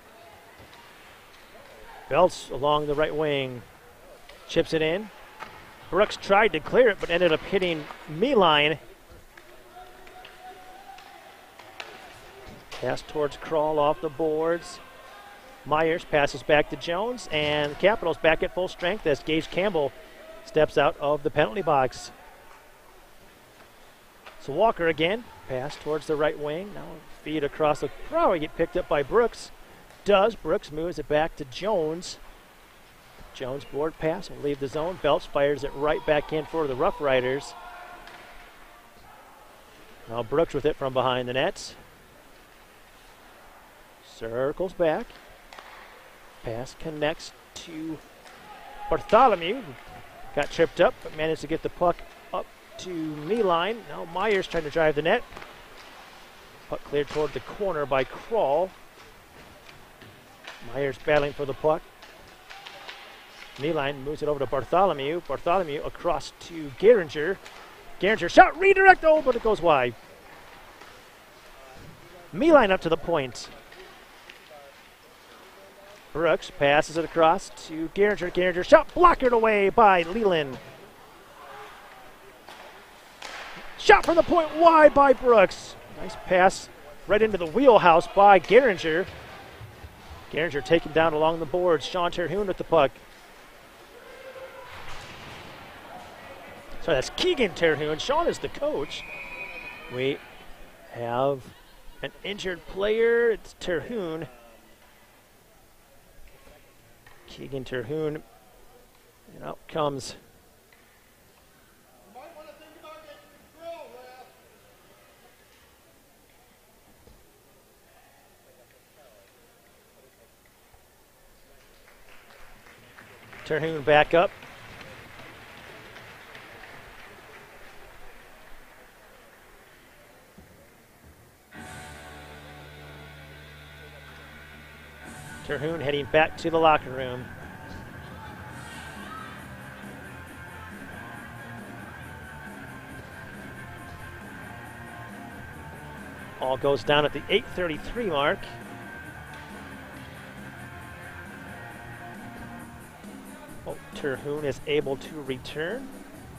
Belts along the right wing. Chips it in. Brooks tried to clear it, but ended up hitting Meeline. Pass towards Crawl off the boards. Myers passes back to Jones, and Capitals back at full strength as Gage Campbell steps out of the penalty box. So Walker again, pass towards the right wing. Now feed across the, probably get picked up by Brooks. Does. Brooks moves it back to Jones. Jones board pass will leave the zone. Belts fires it right back in for the Rough Riders. Now Brooks with it from behind the nets. Circles back. Pass connects to Bartholomew. Got tripped up, but managed to get the puck up to knee line. Now Myers trying to drive the net. Puck cleared toward the corner by Crawl. Myers battling for the puck. Knee line moves it over to Bartholomew. Bartholomew across to Geringer. Geringer shot redirect, oh, but it goes wide. Meeline up to the point. Brooks passes it across to Geringer. Geringer shot blockered away by Leland. Shot from the point wide by Brooks. Nice pass right into the wheelhouse by Geringer. Geringer taken down along the boards. Sean Terhune with the puck. So that's Keegan Terhune. Sean is the coach. We have an injured player. It's Terhune. Keegan Terhune. And out comes Terhune back up. Terhune heading back to the locker room. All goes down at the eight thirty-three mark. Oh, Terhune is able to return.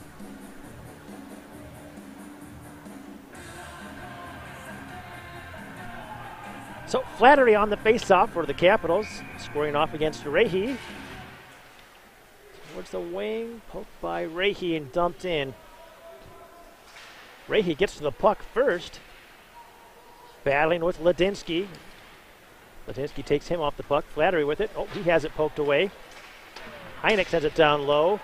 So Flattery on the face-off for the Capitals, scoring off against Rahe. Towards the wing, poked by Rahe and dumped in. Rahe gets to the puck first, battling with Ladinsky. Ladinsky takes him off the puck. Flattery with it. Oh, he has it poked away. Heineck sends it down low.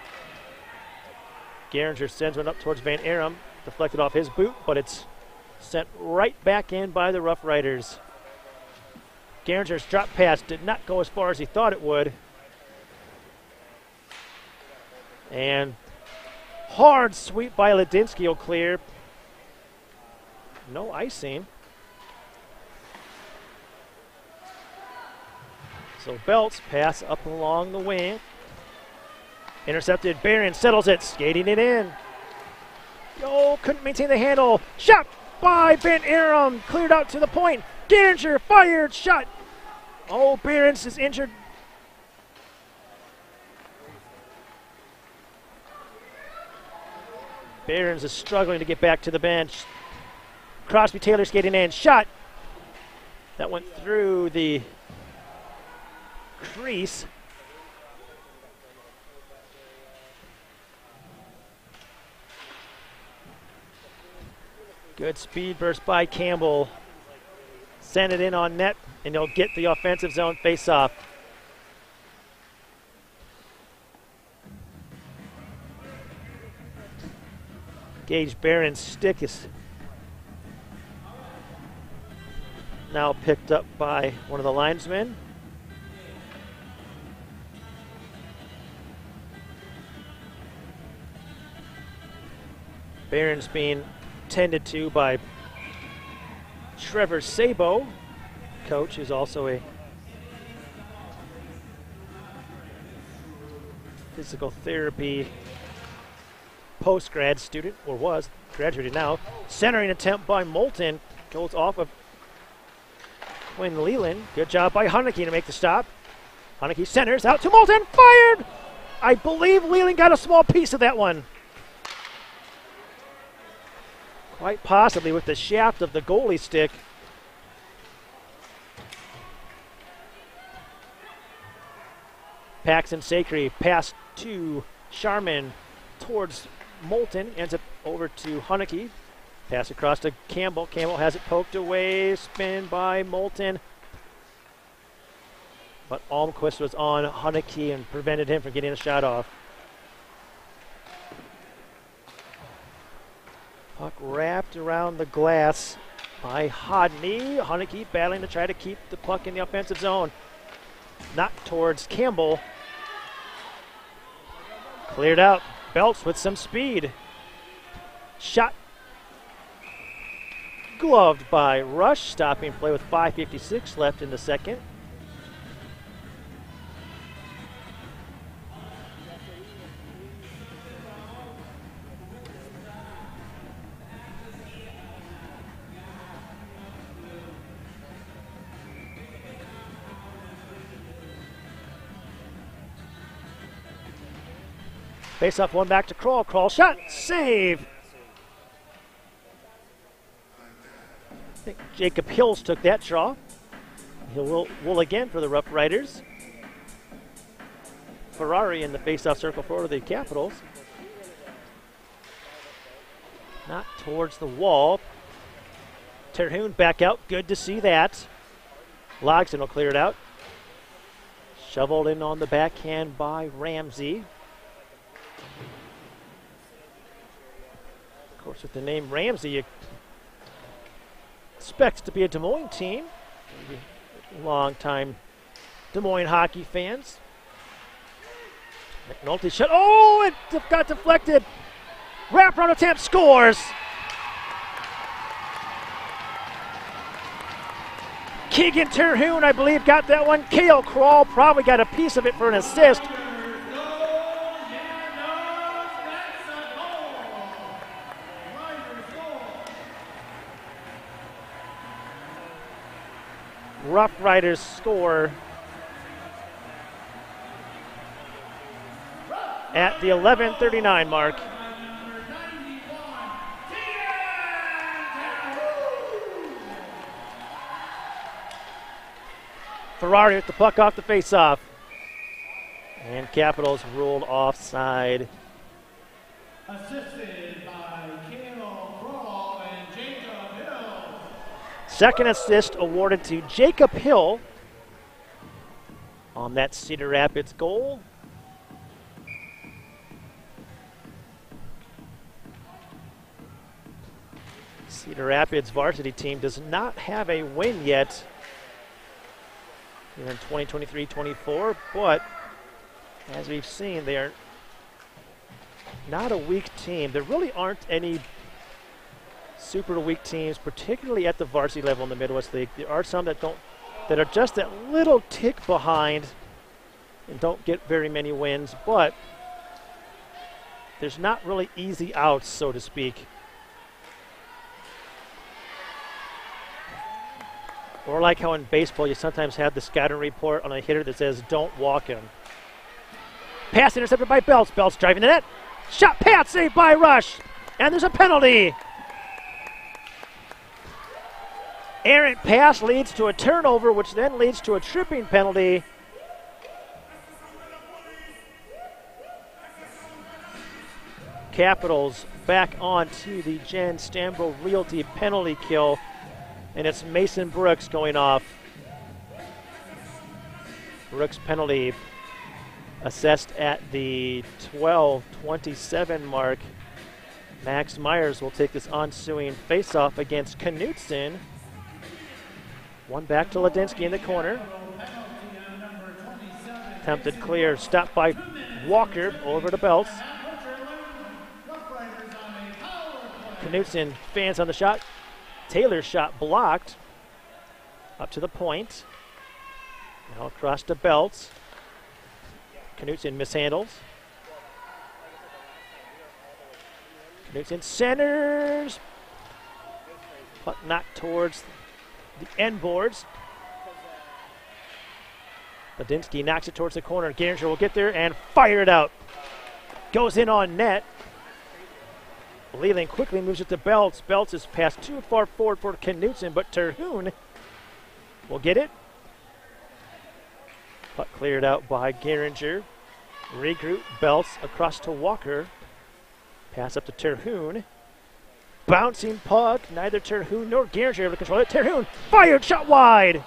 Geringer sends one up towards Van Arum. Deflected off his boot, but it's sent right back in by the Rough Riders. Geringer's drop pass did not go as far as he thought it would. And hard sweep by Ladinsky will clear. No icing. So Belts pass up along the wing. Intercepted. Barron settles it, skating it in. Oh, couldn't maintain the handle. Shot by Ben Aram. Cleared out to the point. Geringer fired. Shot. Oh, Barons is injured. Barons is struggling to get back to the bench. Crosby Taylor skating in. Shot. That went through the crease. Good speed burst by Campbell. Send it in on net, and he'll get the offensive zone face-off. Gage Barron's stick is now picked up by one of the linesmen. Barron's being tended to by Trevor Sabo, coach, who's also a physical therapy post-grad student, or was, graduated now. Centering attempt by Moulton goes off of Quinn Leland. Good job by Haneke to make the stop. Haneke centers out to Moulton, fired! I believe Leland got a small piece of that one. Quite possibly with the shaft of the goalie stick. Paxton Sacre pass to Sharman towards Moulton, ends up over to Haneke. Pass across to Campbell. Campbell has it poked away, spin by Moulton. But Almquist was on Haneke and prevented him from getting a shot off. Puck wrapped around the glass by Hodney. Haneke battling to try to keep the puck in the offensive zone. Not towards Campbell. Cleared out. Belts with some speed. Shot. Gloved by Rush. Stopping play with five fifty-six left in the second. Face off one back to Kroll. Kroll shot. Save. I think Jacob Hills took that draw. He'll will, will again for the RoughRiders. Ferrari in the face-off circle for the Capitals. Not towards the wall. Terhune back out. Good to see that. Logston will clear it out. Shoveled in on the backhand by Ramsey. Of course, with the name Ramsey, you expect to be a Des Moines team. Long-time Des Moines hockey fans. McNulty shot. Oh, it got deflected. Wraparound attempt, scores. Keegan Terhune, I believe, got that one. Cale Kroll probably got a piece of it for an assist. RoughRiders score at the eleven thirty-nine mark. Ferrari with the puck off the face-off. And Capitals ruled offside. Assisted by Cale Kroll and Jacob Hill. Second assist awarded to Jacob Hill on that Cedar Rapids goal. Cedar Rapids varsity team does not have a win yet here in twenty twenty-three twenty-four, but as we've seen, they are not a weak team. There really aren't any super weak teams, particularly at the varsity level in the Midwest League. There are some that don't, that are just that little tick behind and don't get very many wins, but there's not really easy outs, so to speak. Or like how in baseball you sometimes have the scouting report on a hitter that says, don't walk him. Pass intercepted by Belts. Belts driving the net. Shot pass saved by Rush. And there's a penalty. Errant pass leads to a turnover, which then leads to a tripping penalty. Capitals back onto the Jen Stambro Realty penalty kill. And it's Mason Brooks going off. Brooks penalty assessed at the twelve twenty-seven mark. Max Myers will take this ensuing faceoff against Knutson. One back to Ladinsky in the corner. Attempted clear, stopped by Walker over to Belts. Knutson fans on the shot. Taylor's shot blocked. Up to the point. Now across to Belts. Knutson mishandles. Knutson centers. Puck knocked towards the end boards. Ladinsky knocks it towards the corner. Garinger will get there and fire it out. Goes in on net. Leland quickly moves it to Belts. Belts is passed too far forward for Knutson, but Terhune will get it. Puck cleared out by Garinger. Regroup. Belts across to Walker. Pass up to Terhune. Bouncing puck. Neither Terhune nor Garinger able to control it. Terhune fired, shot wide.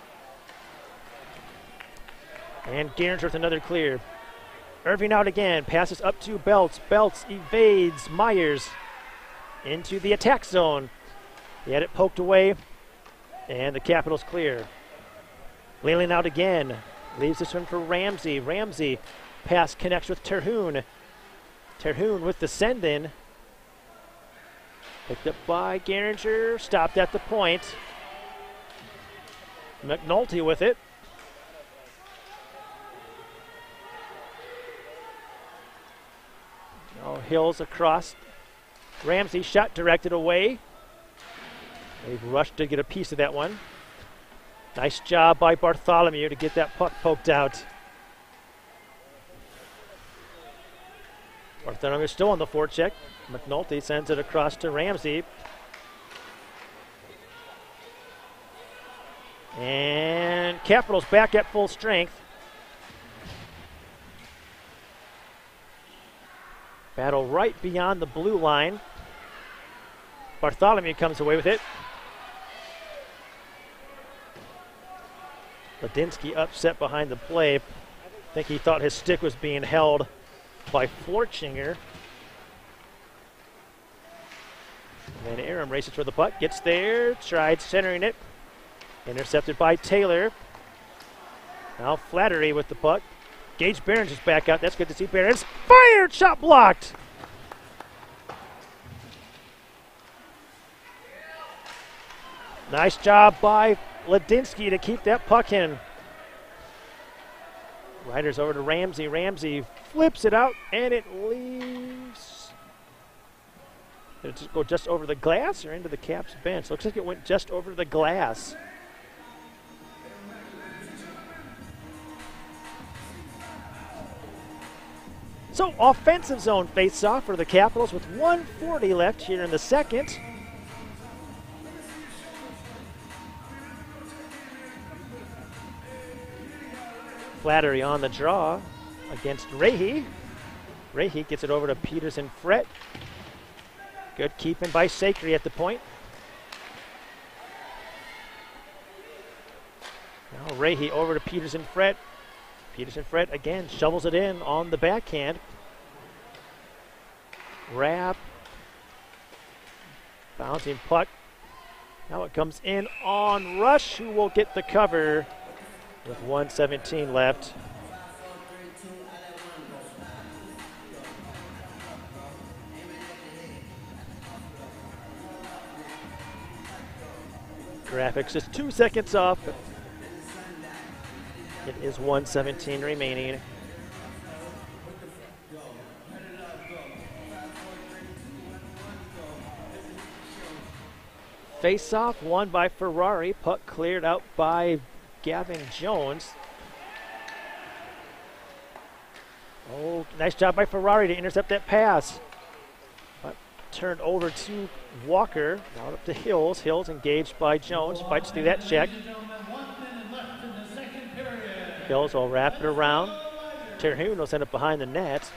And Garinger with another clear. Irving out again, passes up to Belts. Belts evades Myers into the attack zone. He had it poked away, and the Capitals clear. Leland out again, leaves this one for Ramsey. Ramsey pass connects with Terhune. Terhune with the send-in. Picked up by Garinger, stopped at the point. McNulty with it. Now Hills across. Ramsey shot directed away. They've rushed to get a piece of that one. Nice job by Bartholomew to get that puck poked out. Bartholomew still on the forecheck. McNulty sends it across to Ramsey. And Capitals back at full strength. Battle right beyond the blue line. Bartholomew comes away with it. Ladinsky upset behind the play. I think he thought his stick was being held by Forchinger. And then Aram races for the puck, gets there, tried centering it. Intercepted by Taylor. Now Flattery with the puck. Gage Behrens is back out. That's good to see. Behrens fired, shot blocked. Nice job by Ladinsky to keep that puck in. Riders over to Ramsey. Ramsey flips it out, and it leaves. Did it just go just over the glass or into the Caps bench? Looks like it went just over the glass. So, offensive zone face-off for the Capitals with one forty left here in the second. Flattery on the draw against Rahe. Rahe gets it over to Peterson Fret. Good keeping by Sacre at the point. Now Rahe over to Peterson Fret. Peterson Fret again shovels it in on the backhand. Wrap. Bouncing puck. Now it comes in on Rush, who will get the cover with one seventeen left. Graphics just two seconds off. It is one seventeen remaining. Face-off won by Ferrari. Puck cleared out by Gavin Jones. Oh, nice job by Ferrari to intercept that pass. But turned over to Walker. Now up to Hills. Hills engaged by Jones. Fights through that check. Hills will wrap it around. Terhune will send it behind the net.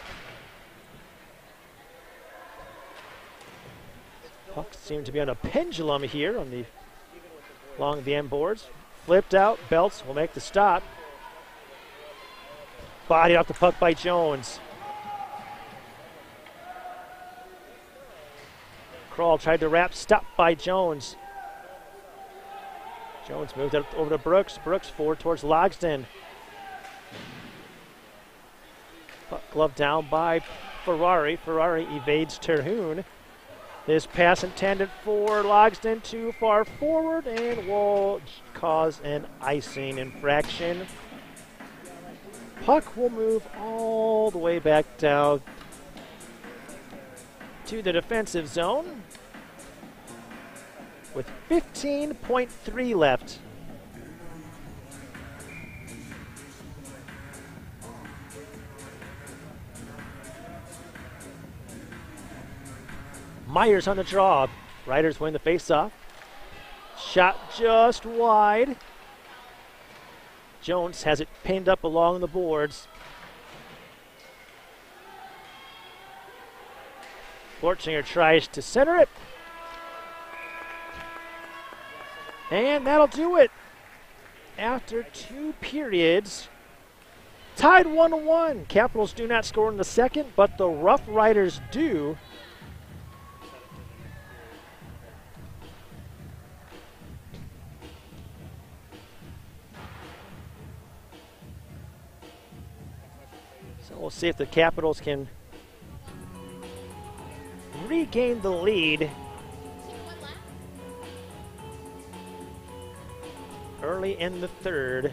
Puck seems to be on a pendulum here on the along the end boards. Flipped out. Belts will make the stop. Body off the puck by Jones. Kroll tried to wrap. Stopped by Jones. Jones moved it over to Brooks. Brooks forward towards Logsden. Puck glove down by Ferrari. Ferrari evades Terhune. This pass intended for Logsden too far forward and will cause an icing infraction. Puck will move all the way back down to the defensive zone with fifteen point three left. Myers on the draw. Riders win the faceoff. Shot just wide. Jones has it pinned up along the boards. Fortzinger tries to center it. And that'll do it. After two periods, tied one to one. Capitals do not score in the second, but the Rough Riders do. So we'll see if the Capitals can regain the lead early in the third.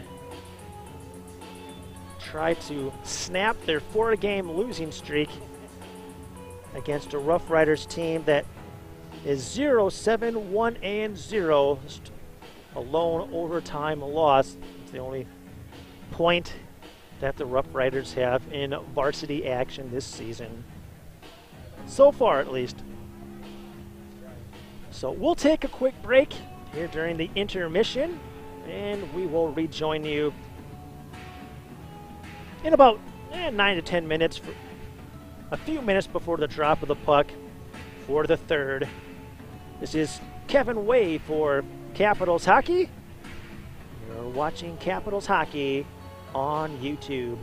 Try to snap their four-game losing streak against a Rough Riders team that is zero seven one and zero. A lone overtime loss. It's the only point that the Rough Riders have in varsity action this season. So far, at least. So we'll take a quick break here during the intermission, and we will rejoin you in about eh, nine to ten minutes, for a few minutes before the drop of the puck for the third. This is Kevin Way for Capitals Hockey. You're watching Capitals Hockey on YouTube.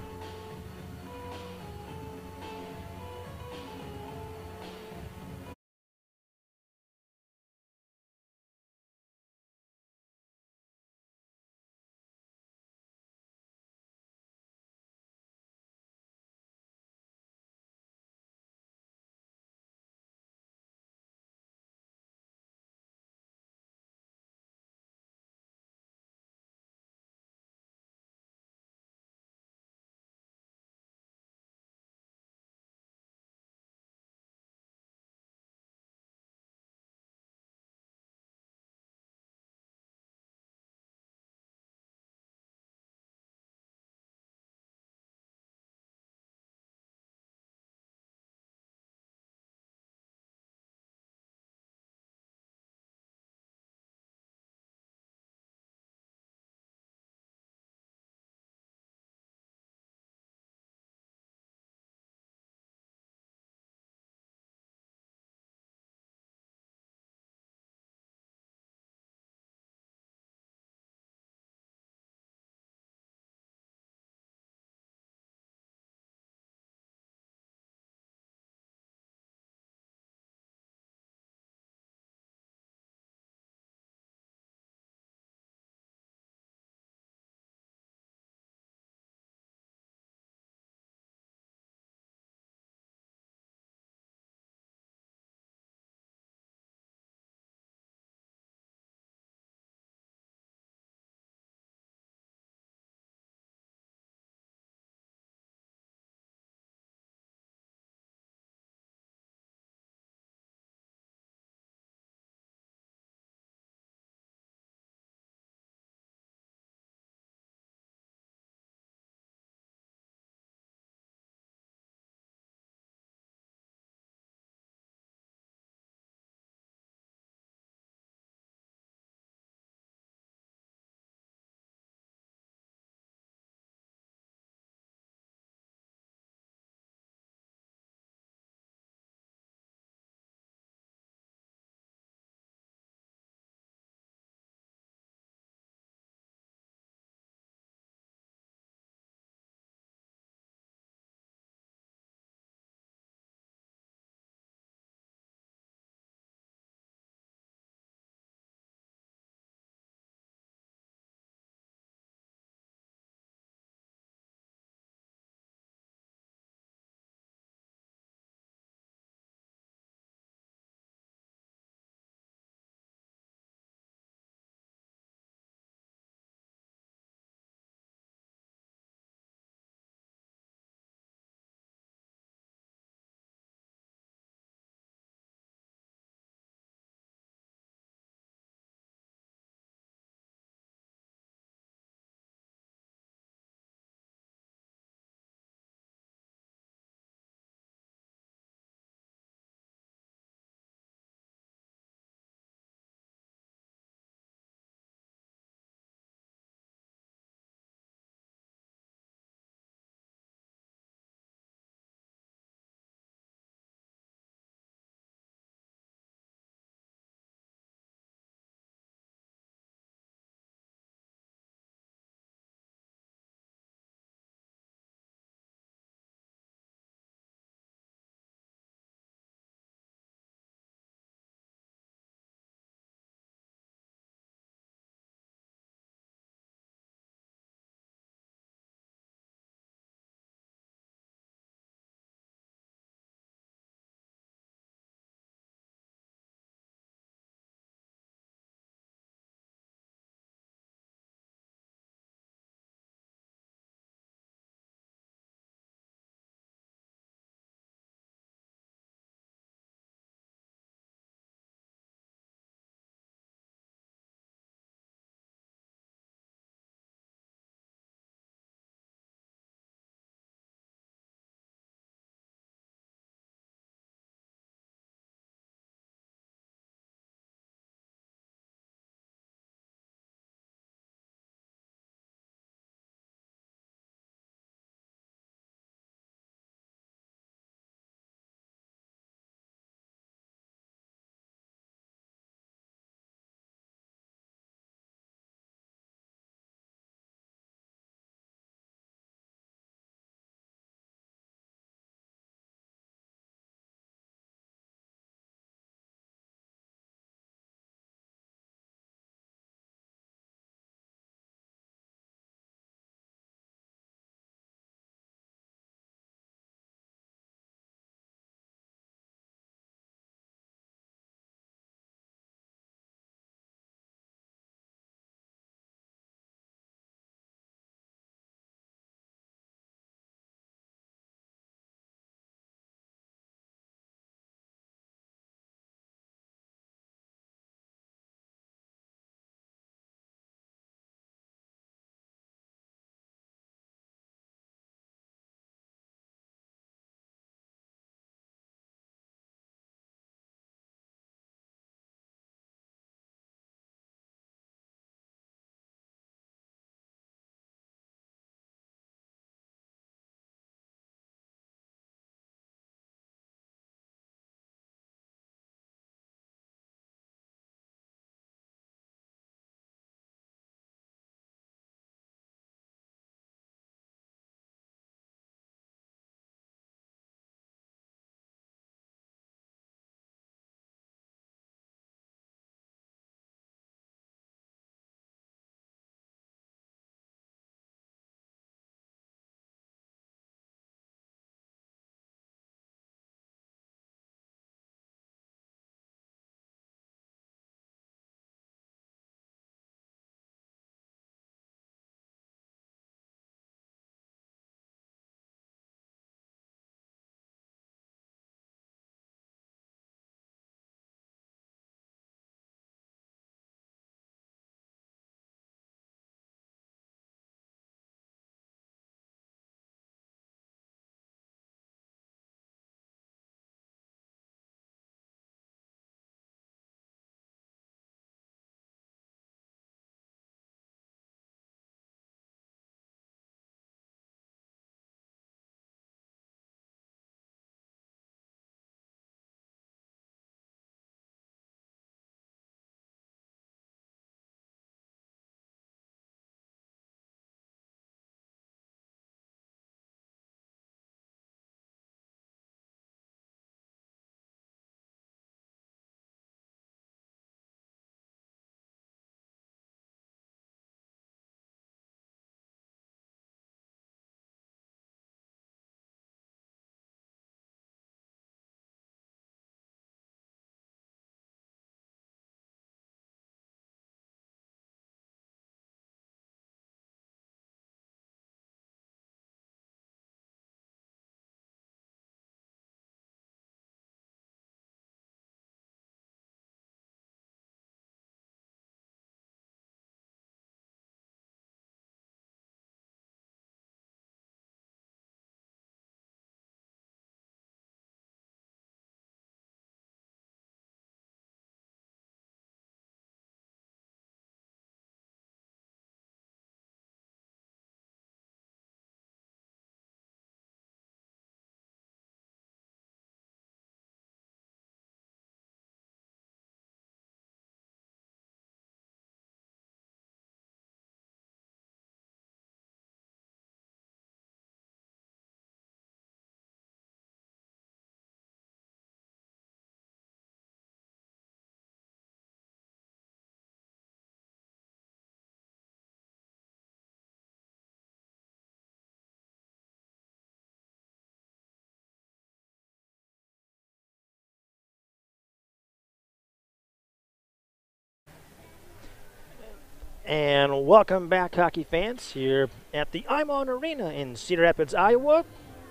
And welcome back, hockey fans, here at the Imon Arena in Cedar Rapids, Iowa,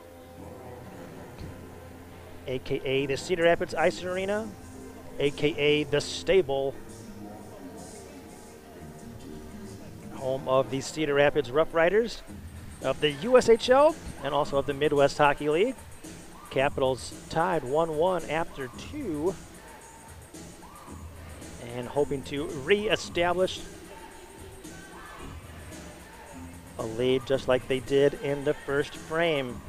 aka the Cedar Rapids Ice Arena, aka the Stable, home of the Cedar Rapids RoughRiders of the U S H L and also of the Midwest Hockey League. Capitals tied one one after two and hoping to re-establish a lead just like they did in the first frame.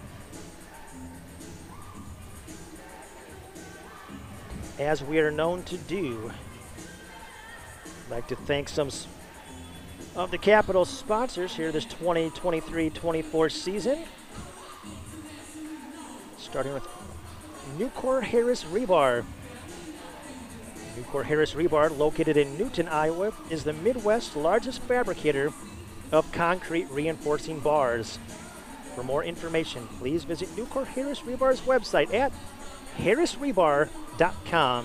As we are known to do, I'd like to thank some of the Capitals sponsors here this twenty twenty-three twenty-four season. Starting with Nucor Harris Rebar. Nucor Harris Rebar, located in Newton, Iowa, is the Midwest's largest fabricator of concrete reinforcing bars. For more information, please visit Nucor Harris Rebar's website at harris rebar dot com.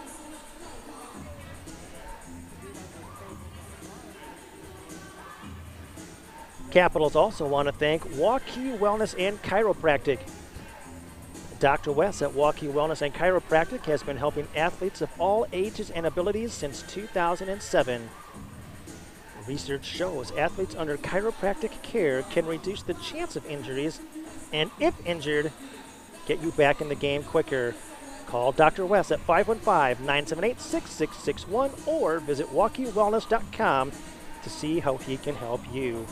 Capitals also want to thank Waukee Wellness and Chiropractic. Doctor West at Waukee Wellness and Chiropractic has been helping athletes of all ages and abilities since two thousand seven. Research shows athletes under chiropractic care can reduce the chance of injuries and, if injured, get you back in the game quicker. Call Doctor West at five one five, nine seven eight, six six six one or visit waukee wellness dot com to see how he can help you.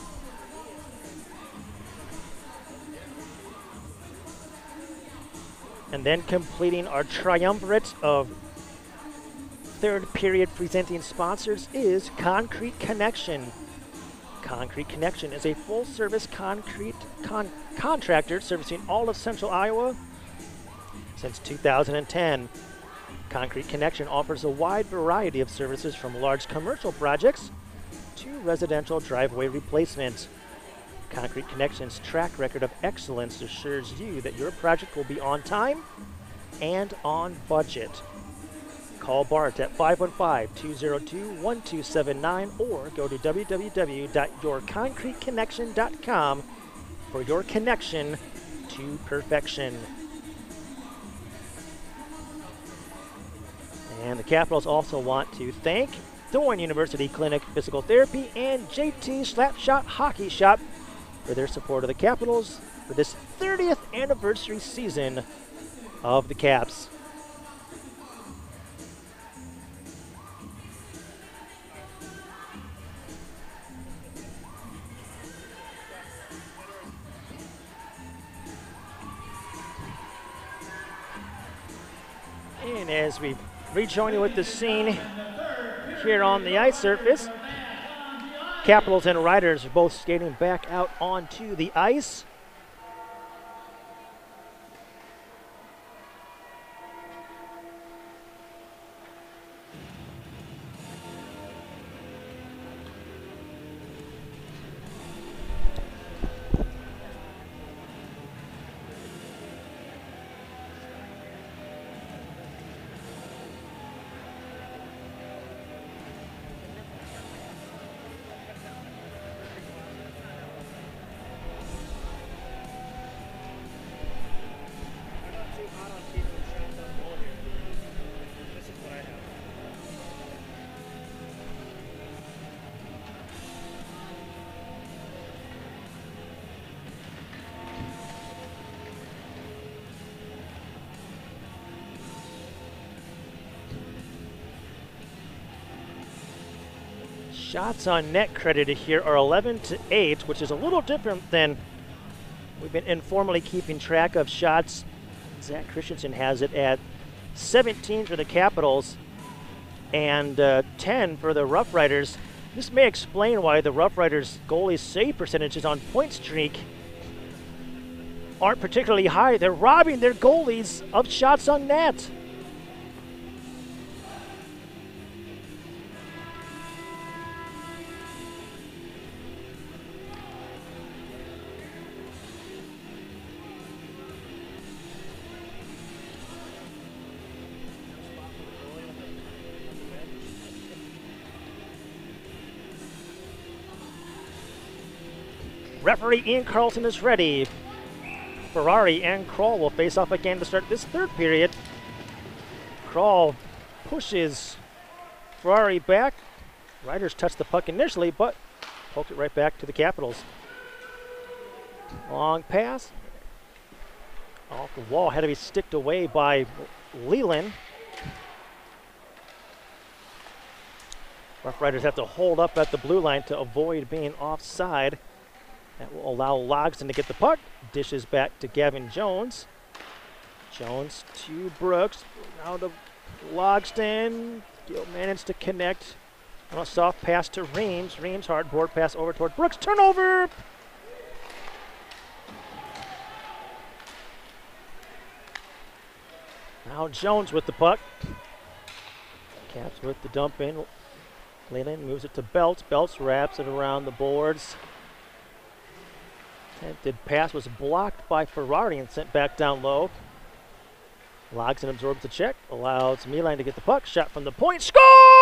And then completing our triumvirate of third period presenting sponsors is Concrete Connection. Concrete Connection is a full-service concrete con contractor servicing all of central Iowa since two thousand ten. Concrete Connection offers a wide variety of services from large commercial projects to residential driveway replacement. Concrete Connection's track record of excellence assures you that your project will be on time and on budget. Call Bart at five one five, two zero two, one two seven nine or go to w w w dot your concrete connection dot com for your connection to perfection. And the Capitals also want to thank Des Moines University Clinic Physical Therapy and J T Slapshot Hockey Shop for their support of the Capitals for this thirtieth anniversary season of the Caps. And as we rejoin you with the scene here on the ice surface, Capitals and Riders are both skating back out onto the ice. Shots on net credited here are eleven to eight, which is a little different than we've been informally keeping track of shots. Zach Christensen has it at seventeen for the Capitals and uh, ten for the RoughRiders. This may explain why the RoughRiders goalies' save percentages on point streak aren't particularly high. They're robbing their goalies of shots on net. Referee Ian Carlton is ready. Ferrari and Kroll will face off again to start this third period. Kroll pushes Ferrari back. Riders touched the puck initially, but poked it right back to the Capitals. Long pass. Off the wall, had to be sticked away by Leland. RoughRiders have to hold up at the blue line to avoid being offside. That will allow Logsdon to get the puck. Dishes back to Gavin Jones. Jones to Brooks. Now to Logsdon. Gill managed to connect on a soft pass to Reams. Reams hard board pass over toward Brooks. Turnover! Now Jones with the puck. Caps with the dump in. Leland moves it to Belts. Belts wraps it around the boards. Attempted pass was blocked by Ferrari and sent back down low. Logsdon absorbs the check. Allows Milan to get the puck. Shot from the point. Score!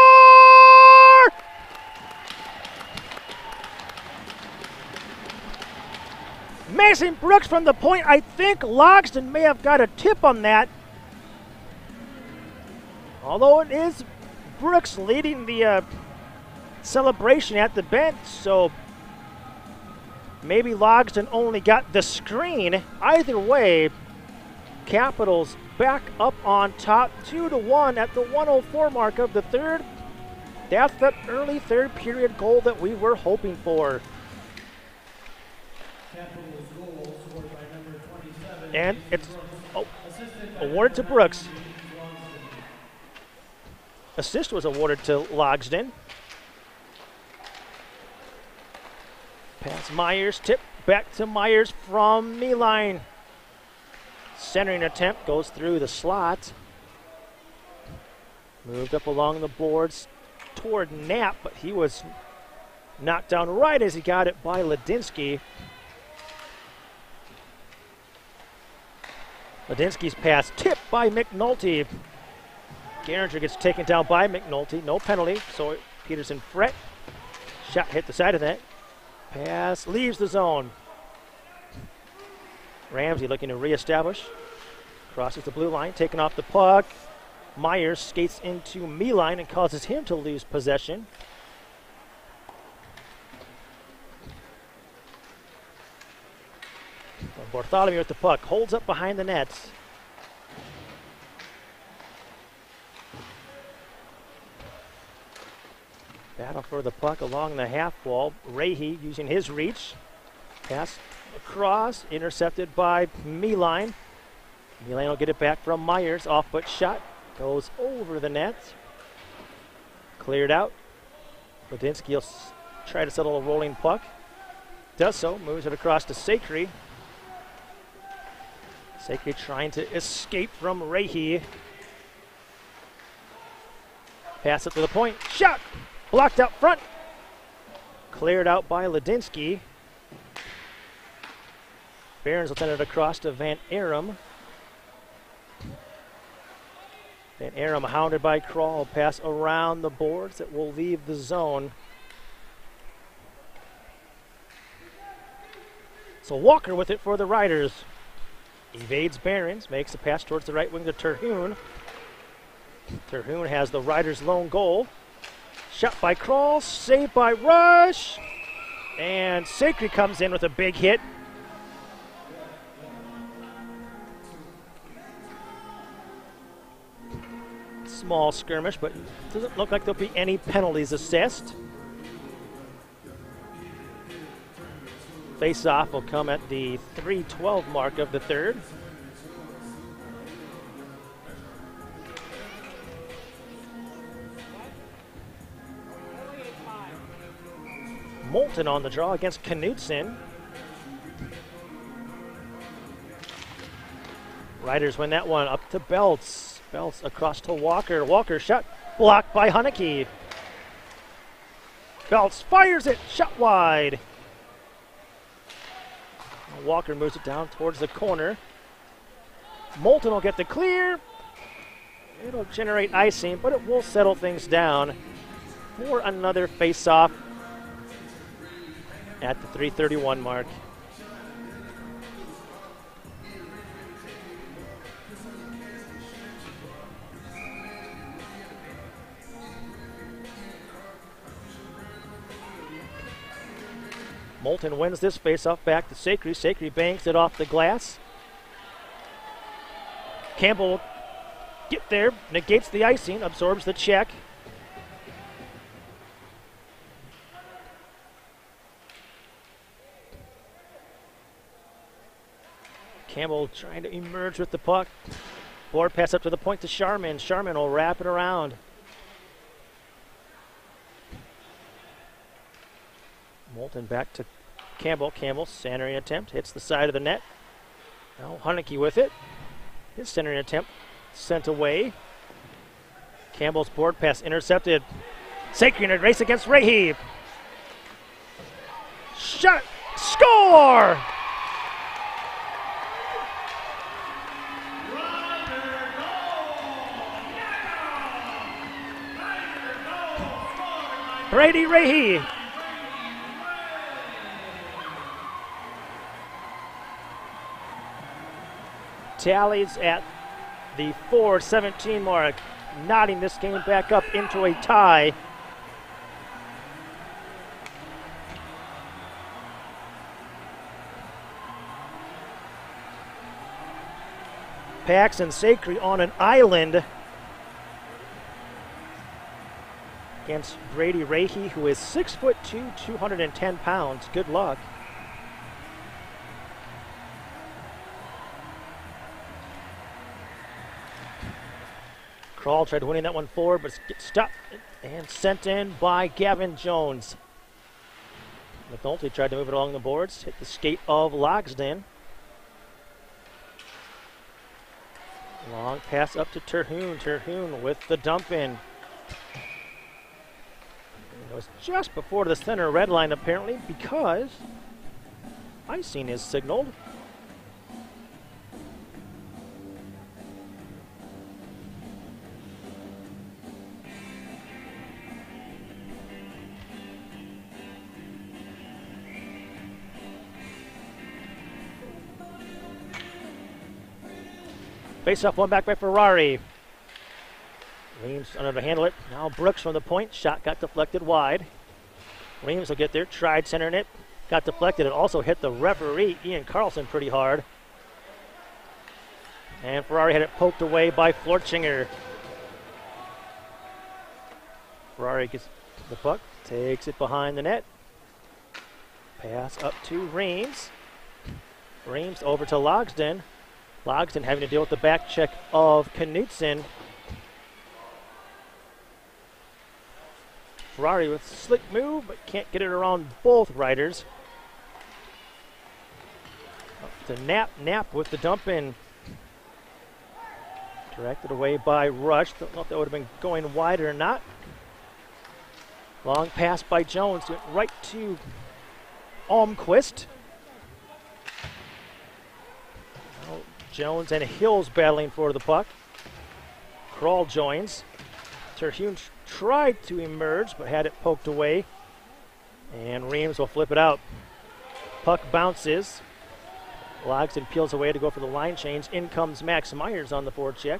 Mason Brooks from the point. I think Logsdon may have got a tip on that. Although it is Brooks leading the uh, celebration at the bench, so maybe Logsdon only got the screen. Either way, Capitals back up on top two to one at the one oh four mark of the third. That's that early third period goal that we were hoping for. Capitals goal scored by number twenty-seven. And it's oh, awarded to Brooks. Assist was awarded to Logsdon. Pass Myers, tip back to Myers from Meeline. Centering attempt goes through the slot. Moved up along the boards toward Knapp, but he was knocked down right as he got it by Ladinsky. Ladinsky's pass tipped by McNulty. Garinger gets taken down by McNulty. No penalty, so Peterson fret. Shot hit the side of that. Pass leaves the zone. Ramsey looking to reestablish. Crosses the blue line, taking off the puck. Myers skates into Meeline and causes him to lose possession. Bartholomew with the puck, holds up behind the nets. Battle for the puck along the half wall. Rahe using his reach. Pass across, intercepted by Meeline. Meeline will get it back from Myers. Off-foot shot goes over the net. Cleared out. Ladinsky will try to settle a rolling puck. Does so, moves it across to Sakry. Sakry trying to escape from Rahe. Pass it to the point. Shot! Blocked out front. Cleared out by Ladinsky. Barons will send it across to Van Arum. Van Arum hounded by Kroll. Pass around the boards that will leave the zone. So Walker with it for the Riders. Evades Barons, makes a pass towards the right wing to Terhune. Terhune has the Riders' lone goal. Shot by Kroll, saved by Rush. And Sakry comes in with a big hit. Small skirmish, but doesn't look like there'll be any penalties assessed. Face-off will come at the three twelve mark of the third. Moulton on the draw against Knutson. Riders win that one up to Belts. Belts across to Walker. Walker shot blocked by Haneke. Belts fires it, shot wide. Walker moves it down towards the corner. Moulton will get the clear. It'll generate icing, but it will settle things down for another face-off at the three thirty-one mark. Moulton wins this face-off back to Sacre. Sacre banks it off the glass. Campbell will get there, negates the icing, absorbs the check. Campbell trying to emerge with the puck. Board pass up to the point to Sharman. Sharman will wrap it around. Moulton back to Campbell. Campbell centering attempt, hits the side of the net. Now Haneke with it. His centering attempt sent away. Campbell's board pass intercepted. Sacre in a race against Rahe. Shot! Score! Brady Rahe. Tallies at the four seventeen mark, knotting this game back up into a tie. Paxton Sacre on an island against Brady Rahe, who is six foot two, two hundred ten pounds. Good luck. Kroll tried winning that one forward, but gets stopped and sent in by Gavin Jones. McNulty tried to move it along the boards, hit the skate of Logsden. Long pass up to Terhune. Terhune with the dump in. It was just before the center red line, apparently, because icing is signaled. Face off one back by Ferrari. Reams unable to handle it. Now Brooks from the point. Shot got deflected wide. Reams will get there. Tried centering it. Got deflected. It also hit the referee, Ian Carlson, pretty hard. And Ferrari had it poked away by Florchinger. Ferrari gets the puck. Takes it behind the net. Pass up to Reams. Reams over to Logsden. Logsden having to deal with the back check of Knutson. Ferrari with a slick move, but can't get it around both riders. Up to Knapp. Knapp with the dump in. Directed away by Rush. Don't know if that would have been going wide or not. Long pass by Jones. Right to Almquist. Jones and Hills battling for the puck. Kroll joins. Terhune tried to emerge, but had it poked away. And Reams will flip it out. Puck bounces. Logsden peels away to go for the line change. In comes Max Myers on the forward check.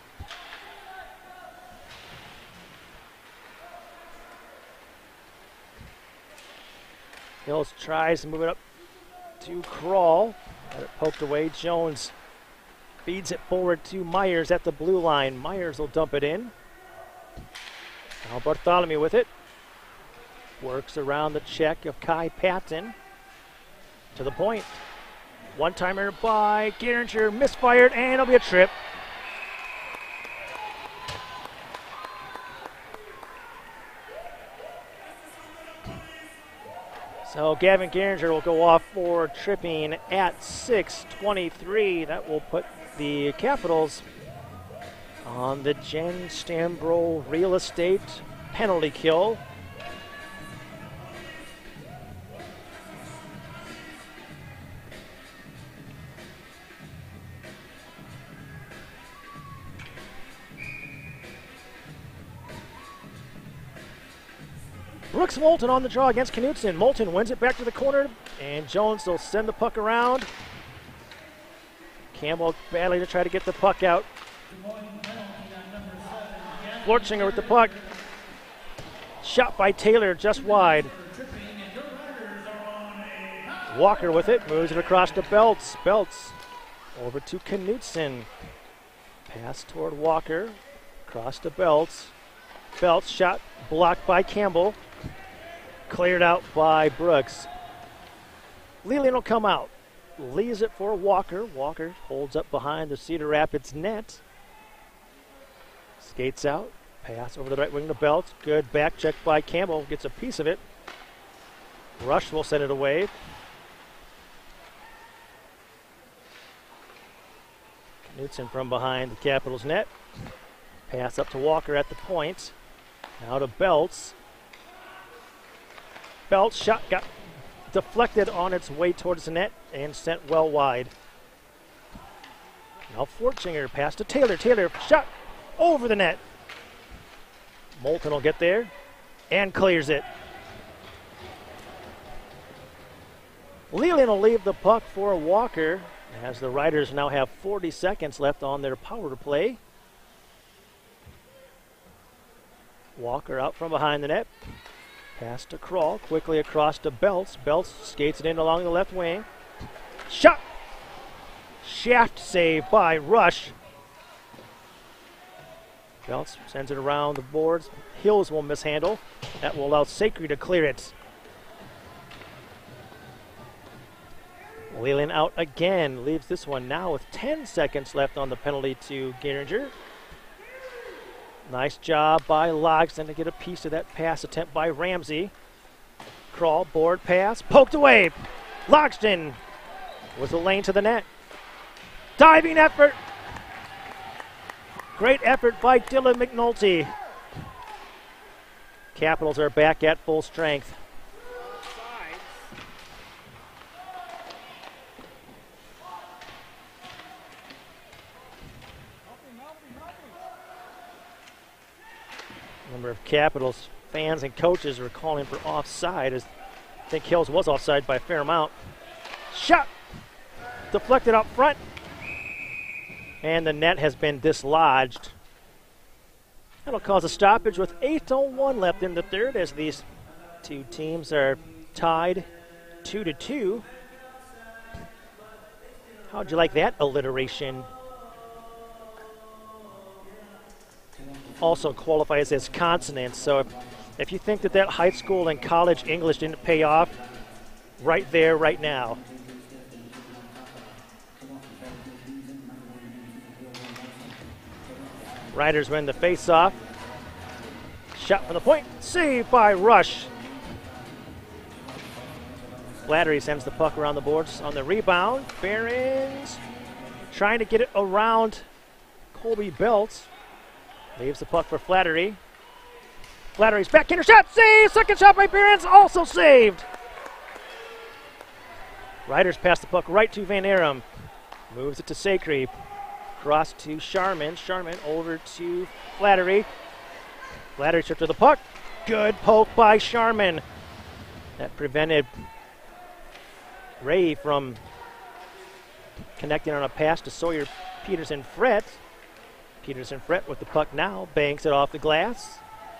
Hills tries to move it up to Kroll. Had it poked away. Jones feeds it forward to Myers at the blue line. Myers will dump it in. Now Bartholomew with it. Works around the check of Kai Patton. To the point. One-timer by Geringer. Misfired, and it'll be a trip. So Gavin Geringer will go off for tripping at six twenty-three. That will put the Capitals on the Jen Stambro real estate penalty kill. Brooks Moulton on the draw against Knutson. Moulton wins it back to the corner, and Jones will send the puck around. Campbell battling to try to get the puck out. Forchinger with the puck. Shot by Taylor just wide. Walker with it, moves it across to Belts. Belts over to Knutson. Pass toward Walker, across to Belts. Belts shot blocked by Campbell. Cleared out by Brooks. Leland will come out. Leaves it for Walker. Walker holds up behind the Cedar Rapids net. Skates out. Pass over the right wing to Belts. Good back check by Campbell. Gets a piece of it. Rush will send it away. Knutson from behind the Capitals net. Pass up to Walker at the point. Now to Belts. Belts shot got deflected on its way towards the net and sent well wide. Now Forchinger pass to Taylor. Taylor shot over the net. Moulton will get there and clears it. Leland will leave the puck for Walker as the Riders now have forty seconds left on their power play. Walker out from behind the net. Pass to Kroll, quickly across to Belts. Belts skates it in along the left wing. Shot! Shaft save by Rush. Belts sends it around the boards. Hills will mishandle. That will allow Sacre to clear it. Leland out again, leaves this one now with ten seconds left on the penalty to Geringer. Nice job by Logston to get a piece of that pass attempt by Ramsey. Kroll, board pass, poked away. Logston was a lane to the net. Diving effort. Great effort by Dylan McNulty. Capitals are back at full strength. Number of Capitals fans and coaches were calling for offside, as I think Hills was offside by a fair amount. Shot! Deflected up front. And the net has been dislodged. That'll cause a stoppage with eight oh one left in the third as these two teams are tied two to two. How'd you like that alliteration? Also qualifies as consonants, so if, if you think that that high school and college English didn't pay off, right there, right now. Riders win the face-off. Shot from the point, saved by Rush. Flattery sends the puck around the boards on the rebound. Barons trying to get it around Colby Belts. Leaves the puck for Flattery. Flattery's backhander shot, save! Second shot by Barons, also saved. Riders pass the puck right to Van Arum. Moves it to Sacre. Cross to Sharman. Sharman over to Flattery. Flattery stripped to the puck. Good poke by Sharman. That prevented Ray from connecting on a pass to Sawyer Peterson-Fret. Peterson-Fret with the puck now, banks it off the glass.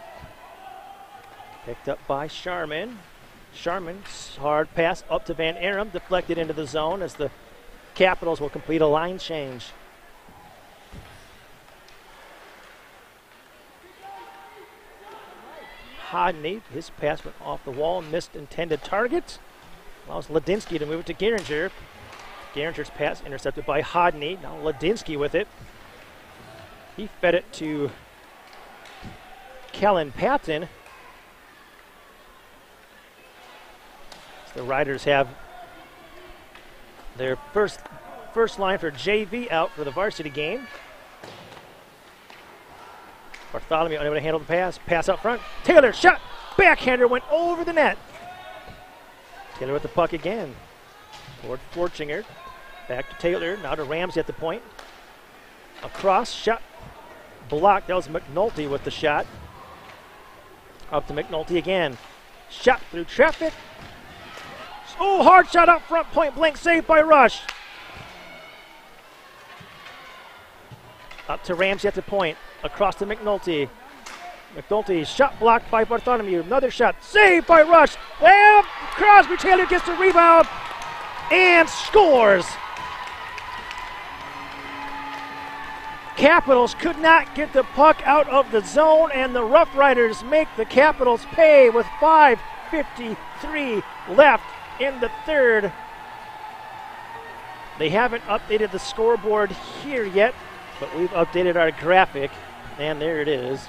Picked up by Sharman. Sharman's hard pass up to Van Arum, deflected into the zone as the Capitals will complete a line change. Hodney, his pass went off the wall, missed intended target. Allows Ladinsky to move it to Geringer. Geringer's pass intercepted by Hodney. Now Ladinsky with it. He fed it to Kellen Patton. So the Riders have their first first line for J V out for the varsity game. Bartholomew unable to handle the pass. Pass out front. Taylor shot. Backhander went over the net. Taylor with the puck again. Toward Forchinger. Back to Taylor. Now to Ramsey at the point. Across. Shot. Blocked. That was McNulty with the shot. Up to McNulty again. Shot through traffic. Oh, hard shot up front, point blank, saved by Rush. Up to Ramsey at the point, across to McNulty. McNulty, shot blocked by Bartholomew. Another shot, saved by Rush. And Crosby Taylor gets the rebound and scores. Capitals could not get the puck out of the zone, and the RoughRiders make the Capitals pay with five fifty-three left in the third. They haven't updated the scoreboard here yet, but we've updated our graphic, and there it is.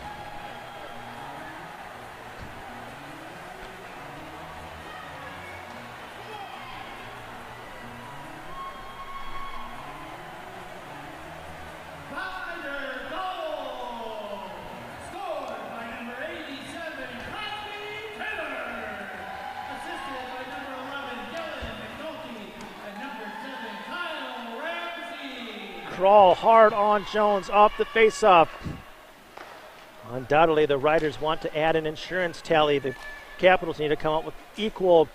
Crawl hard on Jones off the faceoff. Undoubtedly, the Riders want to add an insurance tally. The Capitals need to come up with equal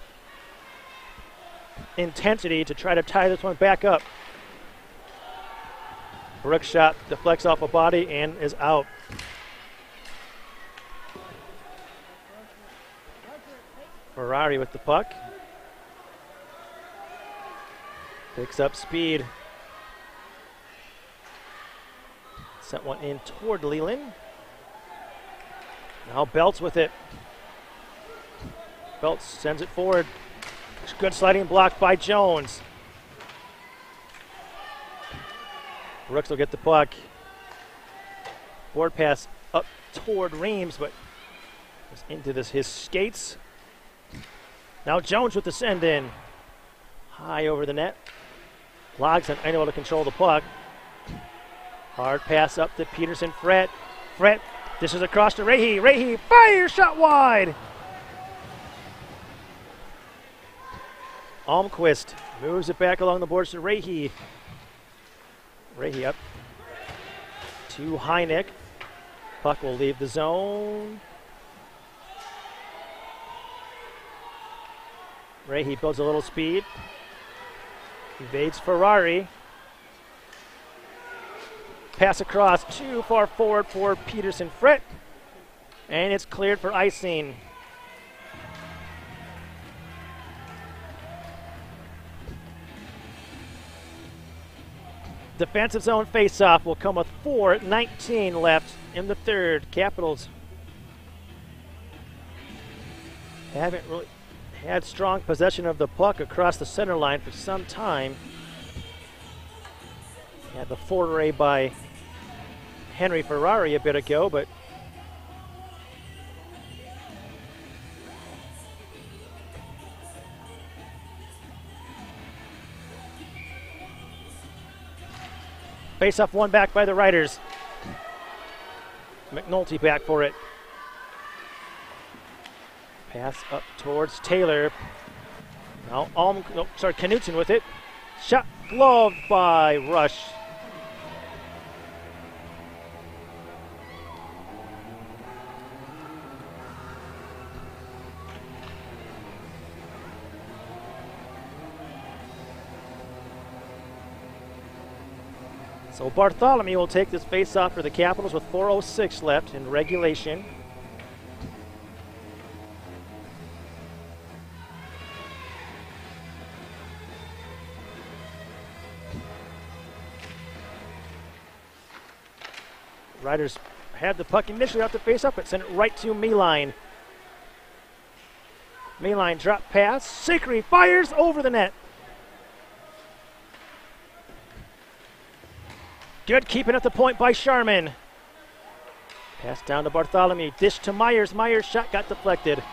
intensity to try to tie this one back up. Brooks shot deflects off a body and is out. Ferrari with the puck. Picks up speed. Sent one in toward Leland. Now Belts with it. Belts sends it forward. Good sliding block by Jones. Brooks will get the puck. Board pass up toward Reams, but was into this his skates. Now Jones with the send in. High over the net. Logs unable to control the puck. Hard pass up to Peterson. Fret. Fret. This is across to Rahe. Rahe fires shot wide. Almquist moves it back along the boards to Rahe. Rahe up to Heineck. Puck will leave the zone. Rahe builds a little speed. Evades Ferrari. Pass across, too far forward for Peterson Fret. And it's cleared for icing. Defensive zone faceoff will come with four nineteen left in the third. Capitals haven't really had strong possession of the puck across the center line for some time. Had the foray by Henry Ferrari a bit ago, but face-off one back by the Riders. McNulty back for it. Pass up towards Taylor. Now, Alm, no, sorry, Knutson with it. Shot gloved by Rush. So Bartholomew will take this face-off for the Capitals with four oh six left in regulation. Riders had the puck initially out the face-off, but sent it right to Meeline. Meeline drop pass. Sikri fires over the net. Good keeping at the point by Sharman. Pass down to Bartholomew. Dish to Myers. Myers' shot got deflected.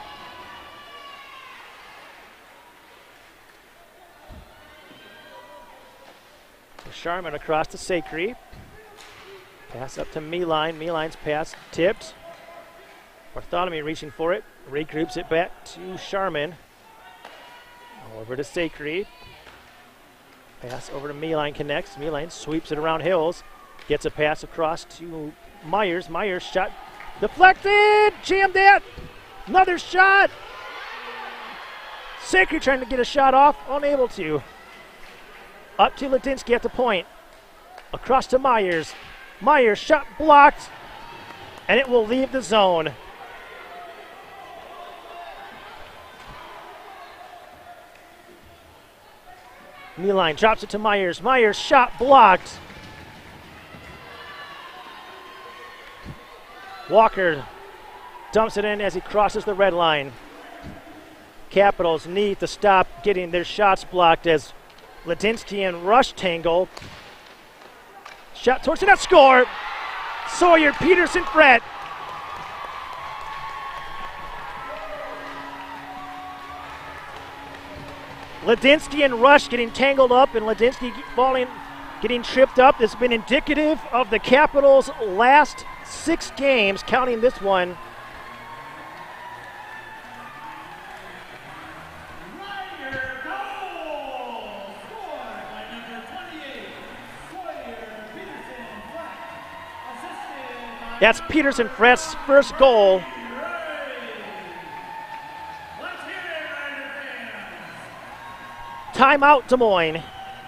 Sharman across to Sikri. Pass up to Meeline. Meeline's pass tipped. Bartholomew reaching for it. Regroups it back to Sharman. Over to Sikri. Pass over to Meeline, connects. Meeline sweeps it around Hills. Gets a pass across to Myers. Myers shot deflected. Jammed that. Another shot. Sakry trying to get a shot off, unable to. Up to Ladinsky at the point. Across to Myers. Myers, shot blocked, and it will leave the zone. Meeline drops it to Myers. Myers, shot blocked. Walker dumps it in as he crosses the red line. Capitals need to stop getting their shots blocked as Ladinsky and Rush tangle. Shot towards the net, score! Sawyer, Peterson, Fred. Ladinsky and Rush getting tangled up, and Ladinsky falling, getting tripped up. It's been indicative of the Capitals' last six games, counting this one. That's Peterson Fred's first goal. Timeout, Des Moines.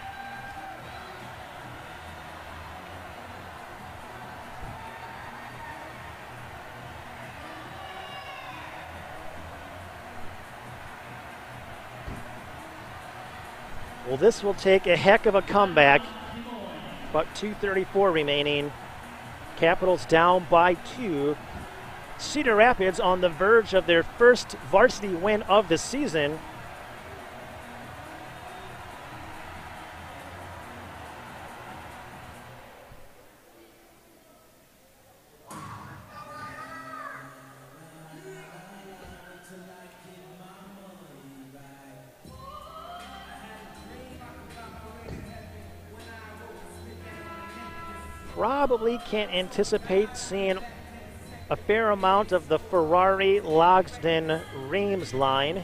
Well, this will take a heck of a comeback. About two thirty-four remaining. Capitals down by two. Cedar Rapids on the verge of their first varsity win of the season. Probably can't anticipate seeing a fair amount of the Ferrari, Logsden, Reams line.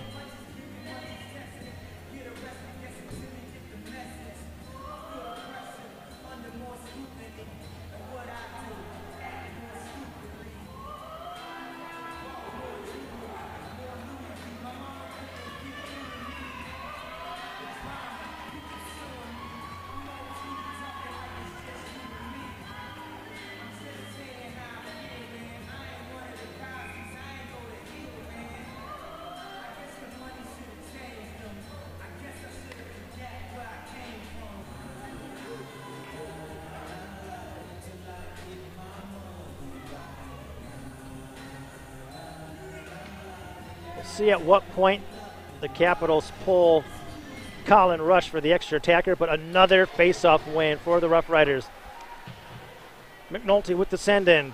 See at what point the Capitals pull Colin Rush for the extra attacker, but another face-off win for the RoughRiders. McNulty with the send-in.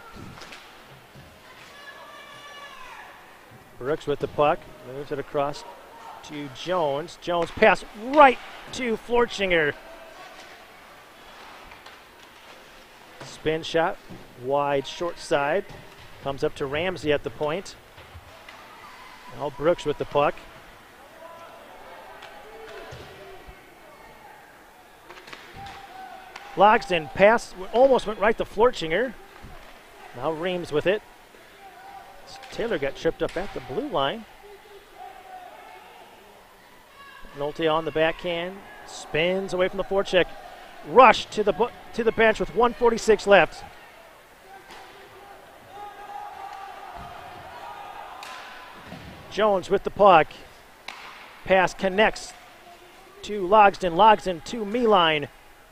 Brooks with the puck, moves it across to Jones. Jones pass right to Florchinger. Spin shot, wide short side. Comes up to Ramsey at the point. Now Brooks with the puck. Logsden pass almost went right to Florchinger. Now Reams with it. Taylor got tripped up at the blue line. Nolte on the backhand, spins away from the forecheck. Rush to the to the bench with one forty-six left. Jones with the puck. Pass connects to Logsden. Logsden to Meeline.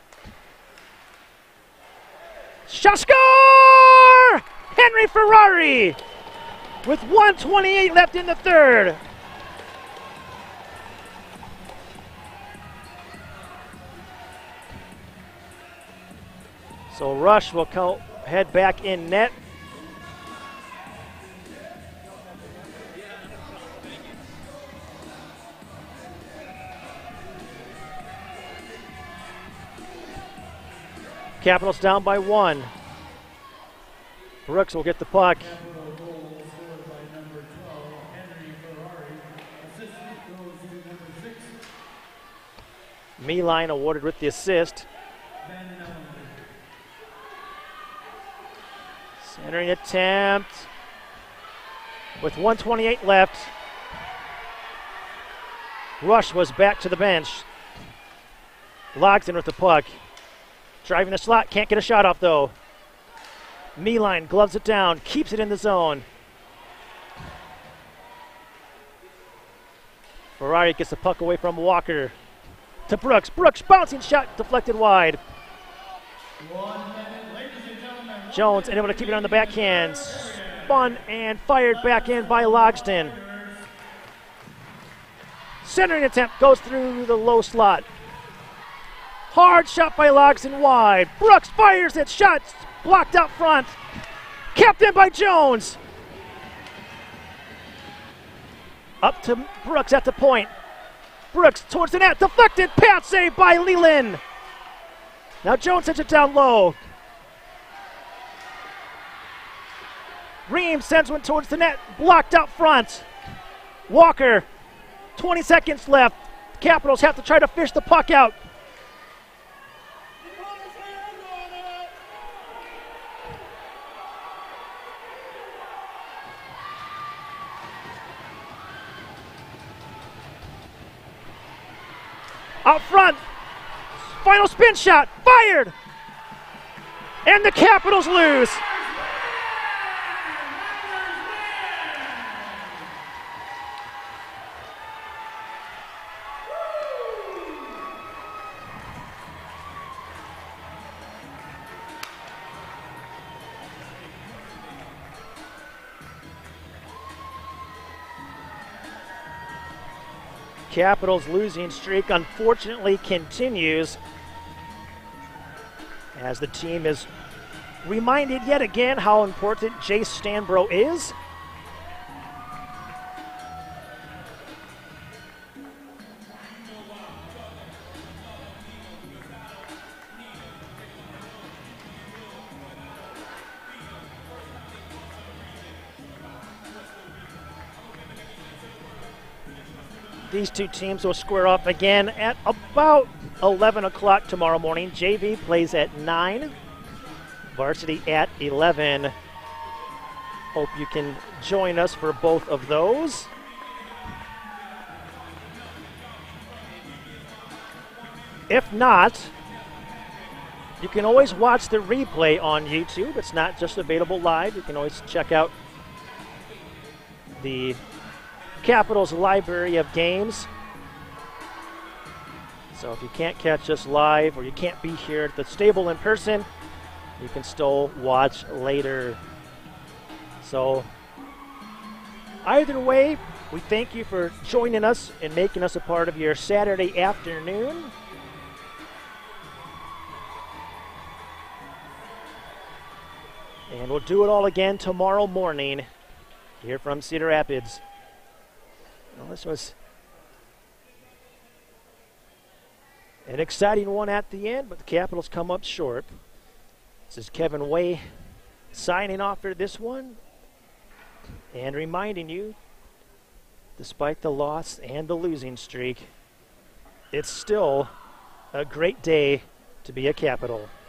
Shot, score! Henry Ferrari with one twenty-eight left in the third. So Rush will co- head back in net. Capitals down by one. Brooks will get the puck. Meeline awarded with the assist. Centering attempt with one twenty-eight left. Rush was back to the bench. Logsdon with the puck. Driving the slot, can't get a shot off though. Meeline gloves it down, keeps it in the zone. Ferrari gets the puck away from Walker. To Brooks. Brooks bouncing shot deflected wide. Jones unable to keep it on the backhand. Spun and fired back in by Logsdon. Centering attempt goes through the low slot. Hard shot by Logsdon wide. Brooks fires it. Shots blocked out front. Kept in by Jones. Up to Brooks at the point. Brooks towards the net. Deflected. Pass save by Leland. Now Jones sends it down low. Ream sends one towards the net. Blocked out front. Walker. twenty seconds left. Capitals have to try to fish the puck out. Out front. Final spin shot. Fired. And the Capitals lose. Capitals losing streak unfortunately continues as the team is reminded yet again how important Jace Stanbro is. These two teams will square up again at about eleven o'clock tomorrow morning. J V plays at nine, varsity at eleven. Hope you can join us for both of those. If not, you can always watch the replay on YouTube. It's not just available live. You can always check out the Capitals library of games. So if you can't catch us live or you can't be here at the stable in person, you can still watch later. So either way, we thank you for joining us and making us a part of your Saturday afternoon. And we'll do it all again tomorrow morning here from Cedar Rapids. Well, this was an exciting one at the end, but the Capitals come up short. This is Kevin Way signing off for this one and reminding you, despite the loss and the losing streak, it's still a great day to be a Capital.